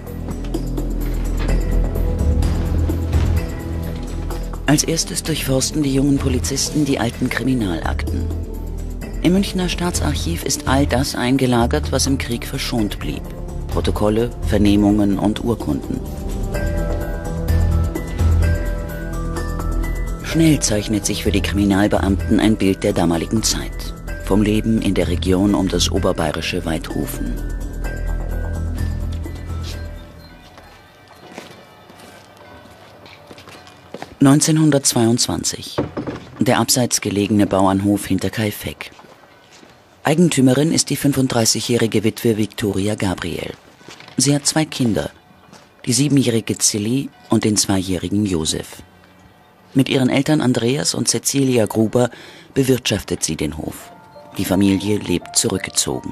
Speaker 1: Als erstes durchforsten die jungen Polizisten die alten Kriminalakten. Im Münchner Staatsarchiv ist all das eingelagert, was im Krieg verschont blieb. Protokolle, Vernehmungen und Urkunden. Schnell zeichnet sich für die Kriminalbeamten ein Bild der damaligen Zeit. Vom Leben in der Region um das oberbayerische Weithofen. neunzehnhundertzweiundzwanzig. Der abseits gelegene Bauernhof Hinterkaifeck. Eigentümerin ist die fünfunddreißigjährige Witwe Viktoria Gabriel. Sie hat zwei Kinder, die siebenjährige Zilli und den zweijährigen Josef. Mit ihren Eltern Andreas und Cecilia Gruber bewirtschaftet sie den Hof. Die Familie lebt zurückgezogen.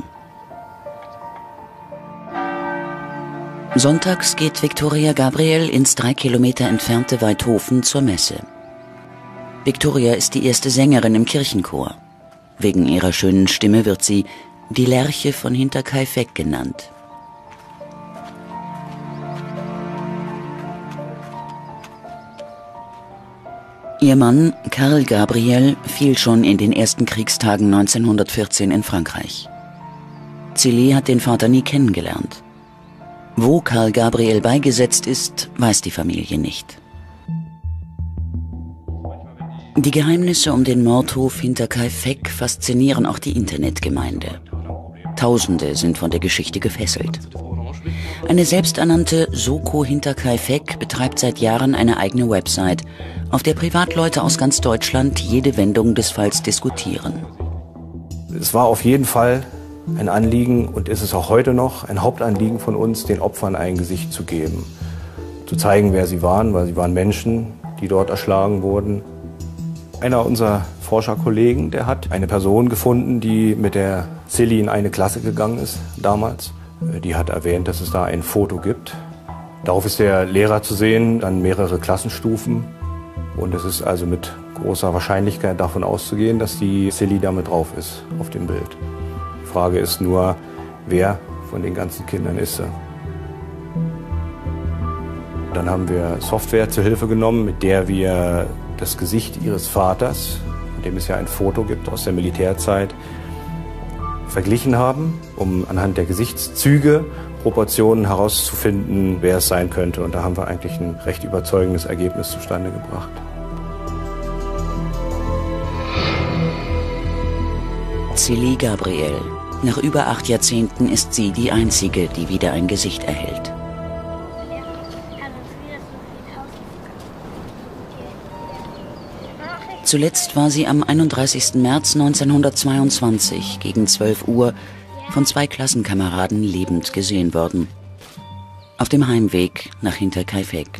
Speaker 1: Sonntags geht Viktoria Gabriel ins drei Kilometer entfernte Weithofen zur Messe. Viktoria ist die erste Sängerin im Kirchenchor. Wegen ihrer schönen Stimme wird sie die Lerche von Hinterkaifeck genannt. Ihr Mann, Karl Gabriel, fiel schon in den ersten Kriegstagen neunzehnhundertvierzehn in Frankreich. Zilli hat den Vater nie kennengelernt. Wo Karl Gabriel beigesetzt ist, weiß die Familie nicht. Die Geheimnisse um den Mordhof Hinterkaifeck faszinieren auch die Internetgemeinde. Tausende sind von der Geschichte gefesselt. Eine selbsternannte Soko Hinterkaifeck betreibt seit Jahren eine eigene Website, auf der Privatleute aus ganz Deutschland jede Wendung des Falls diskutieren.
Speaker 3: Es war auf jeden Fall ein Anliegen und ist es auch heute noch ein Hauptanliegen von uns, den Opfern ein Gesicht zu geben. Zu zeigen, wer sie waren, weil sie waren Menschen, die dort erschlagen wurden. Einer unserer Forscherkollegen, der hat eine Person gefunden, die mit der Zilli in eine Klasse gegangen ist damals. Die hat erwähnt, dass es da ein Foto gibt. Darauf ist der Lehrer zu sehen, dann mehrere Klassenstufen. Und es ist also mit großer Wahrscheinlichkeit davon auszugehen, dass die Zilli da mit drauf ist auf dem Bild. Die Frage ist nur, wer von den ganzen Kindern ist sie. Dann haben wir Software zur Hilfe genommen, mit der wir das Gesicht ihres Vaters, von dem es ja ein Foto gibt aus der Militärzeit, verglichen haben, um anhand der Gesichtszüge, Proportionen herauszufinden, wer es sein könnte. Und da haben wir eigentlich ein recht überzeugendes Ergebnis zustande gebracht.
Speaker 1: Zilli Gabriel. Nach über acht Jahrzehnten ist sie die einzige, die wieder ein Gesicht erhält. Zuletzt war sie am einunddreißigsten März neunzehnhundertzweiundzwanzig gegen zwölf Uhr von zwei Klassenkameraden lebend gesehen worden. Auf dem Heimweg nach Hinterkaifeck.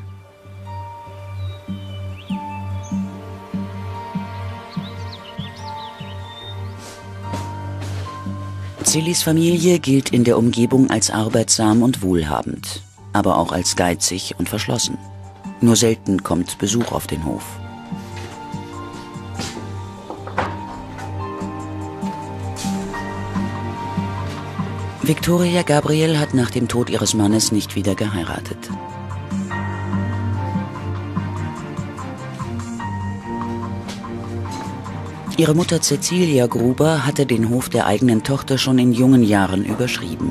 Speaker 1: Zillis Familie gilt in der Umgebung als arbeitsam und wohlhabend, aber auch als geizig und verschlossen. Nur selten kommt Besuch auf den Hof. Viktoria Gabriel hat nach dem Tod ihres Mannes nicht wieder geheiratet. Ihre Mutter Cecilia Gruber hatte den Hof der eigenen Tochter schon in jungen Jahren überschrieben.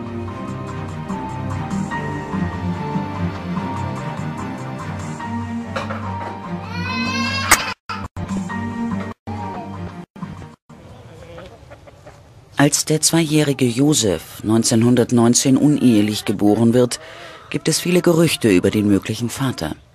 Speaker 1: Als der zweijährige Josef neunzehnhundertneunzehn unehelich geboren wird, gibt es viele Gerüchte über den möglichen Vater.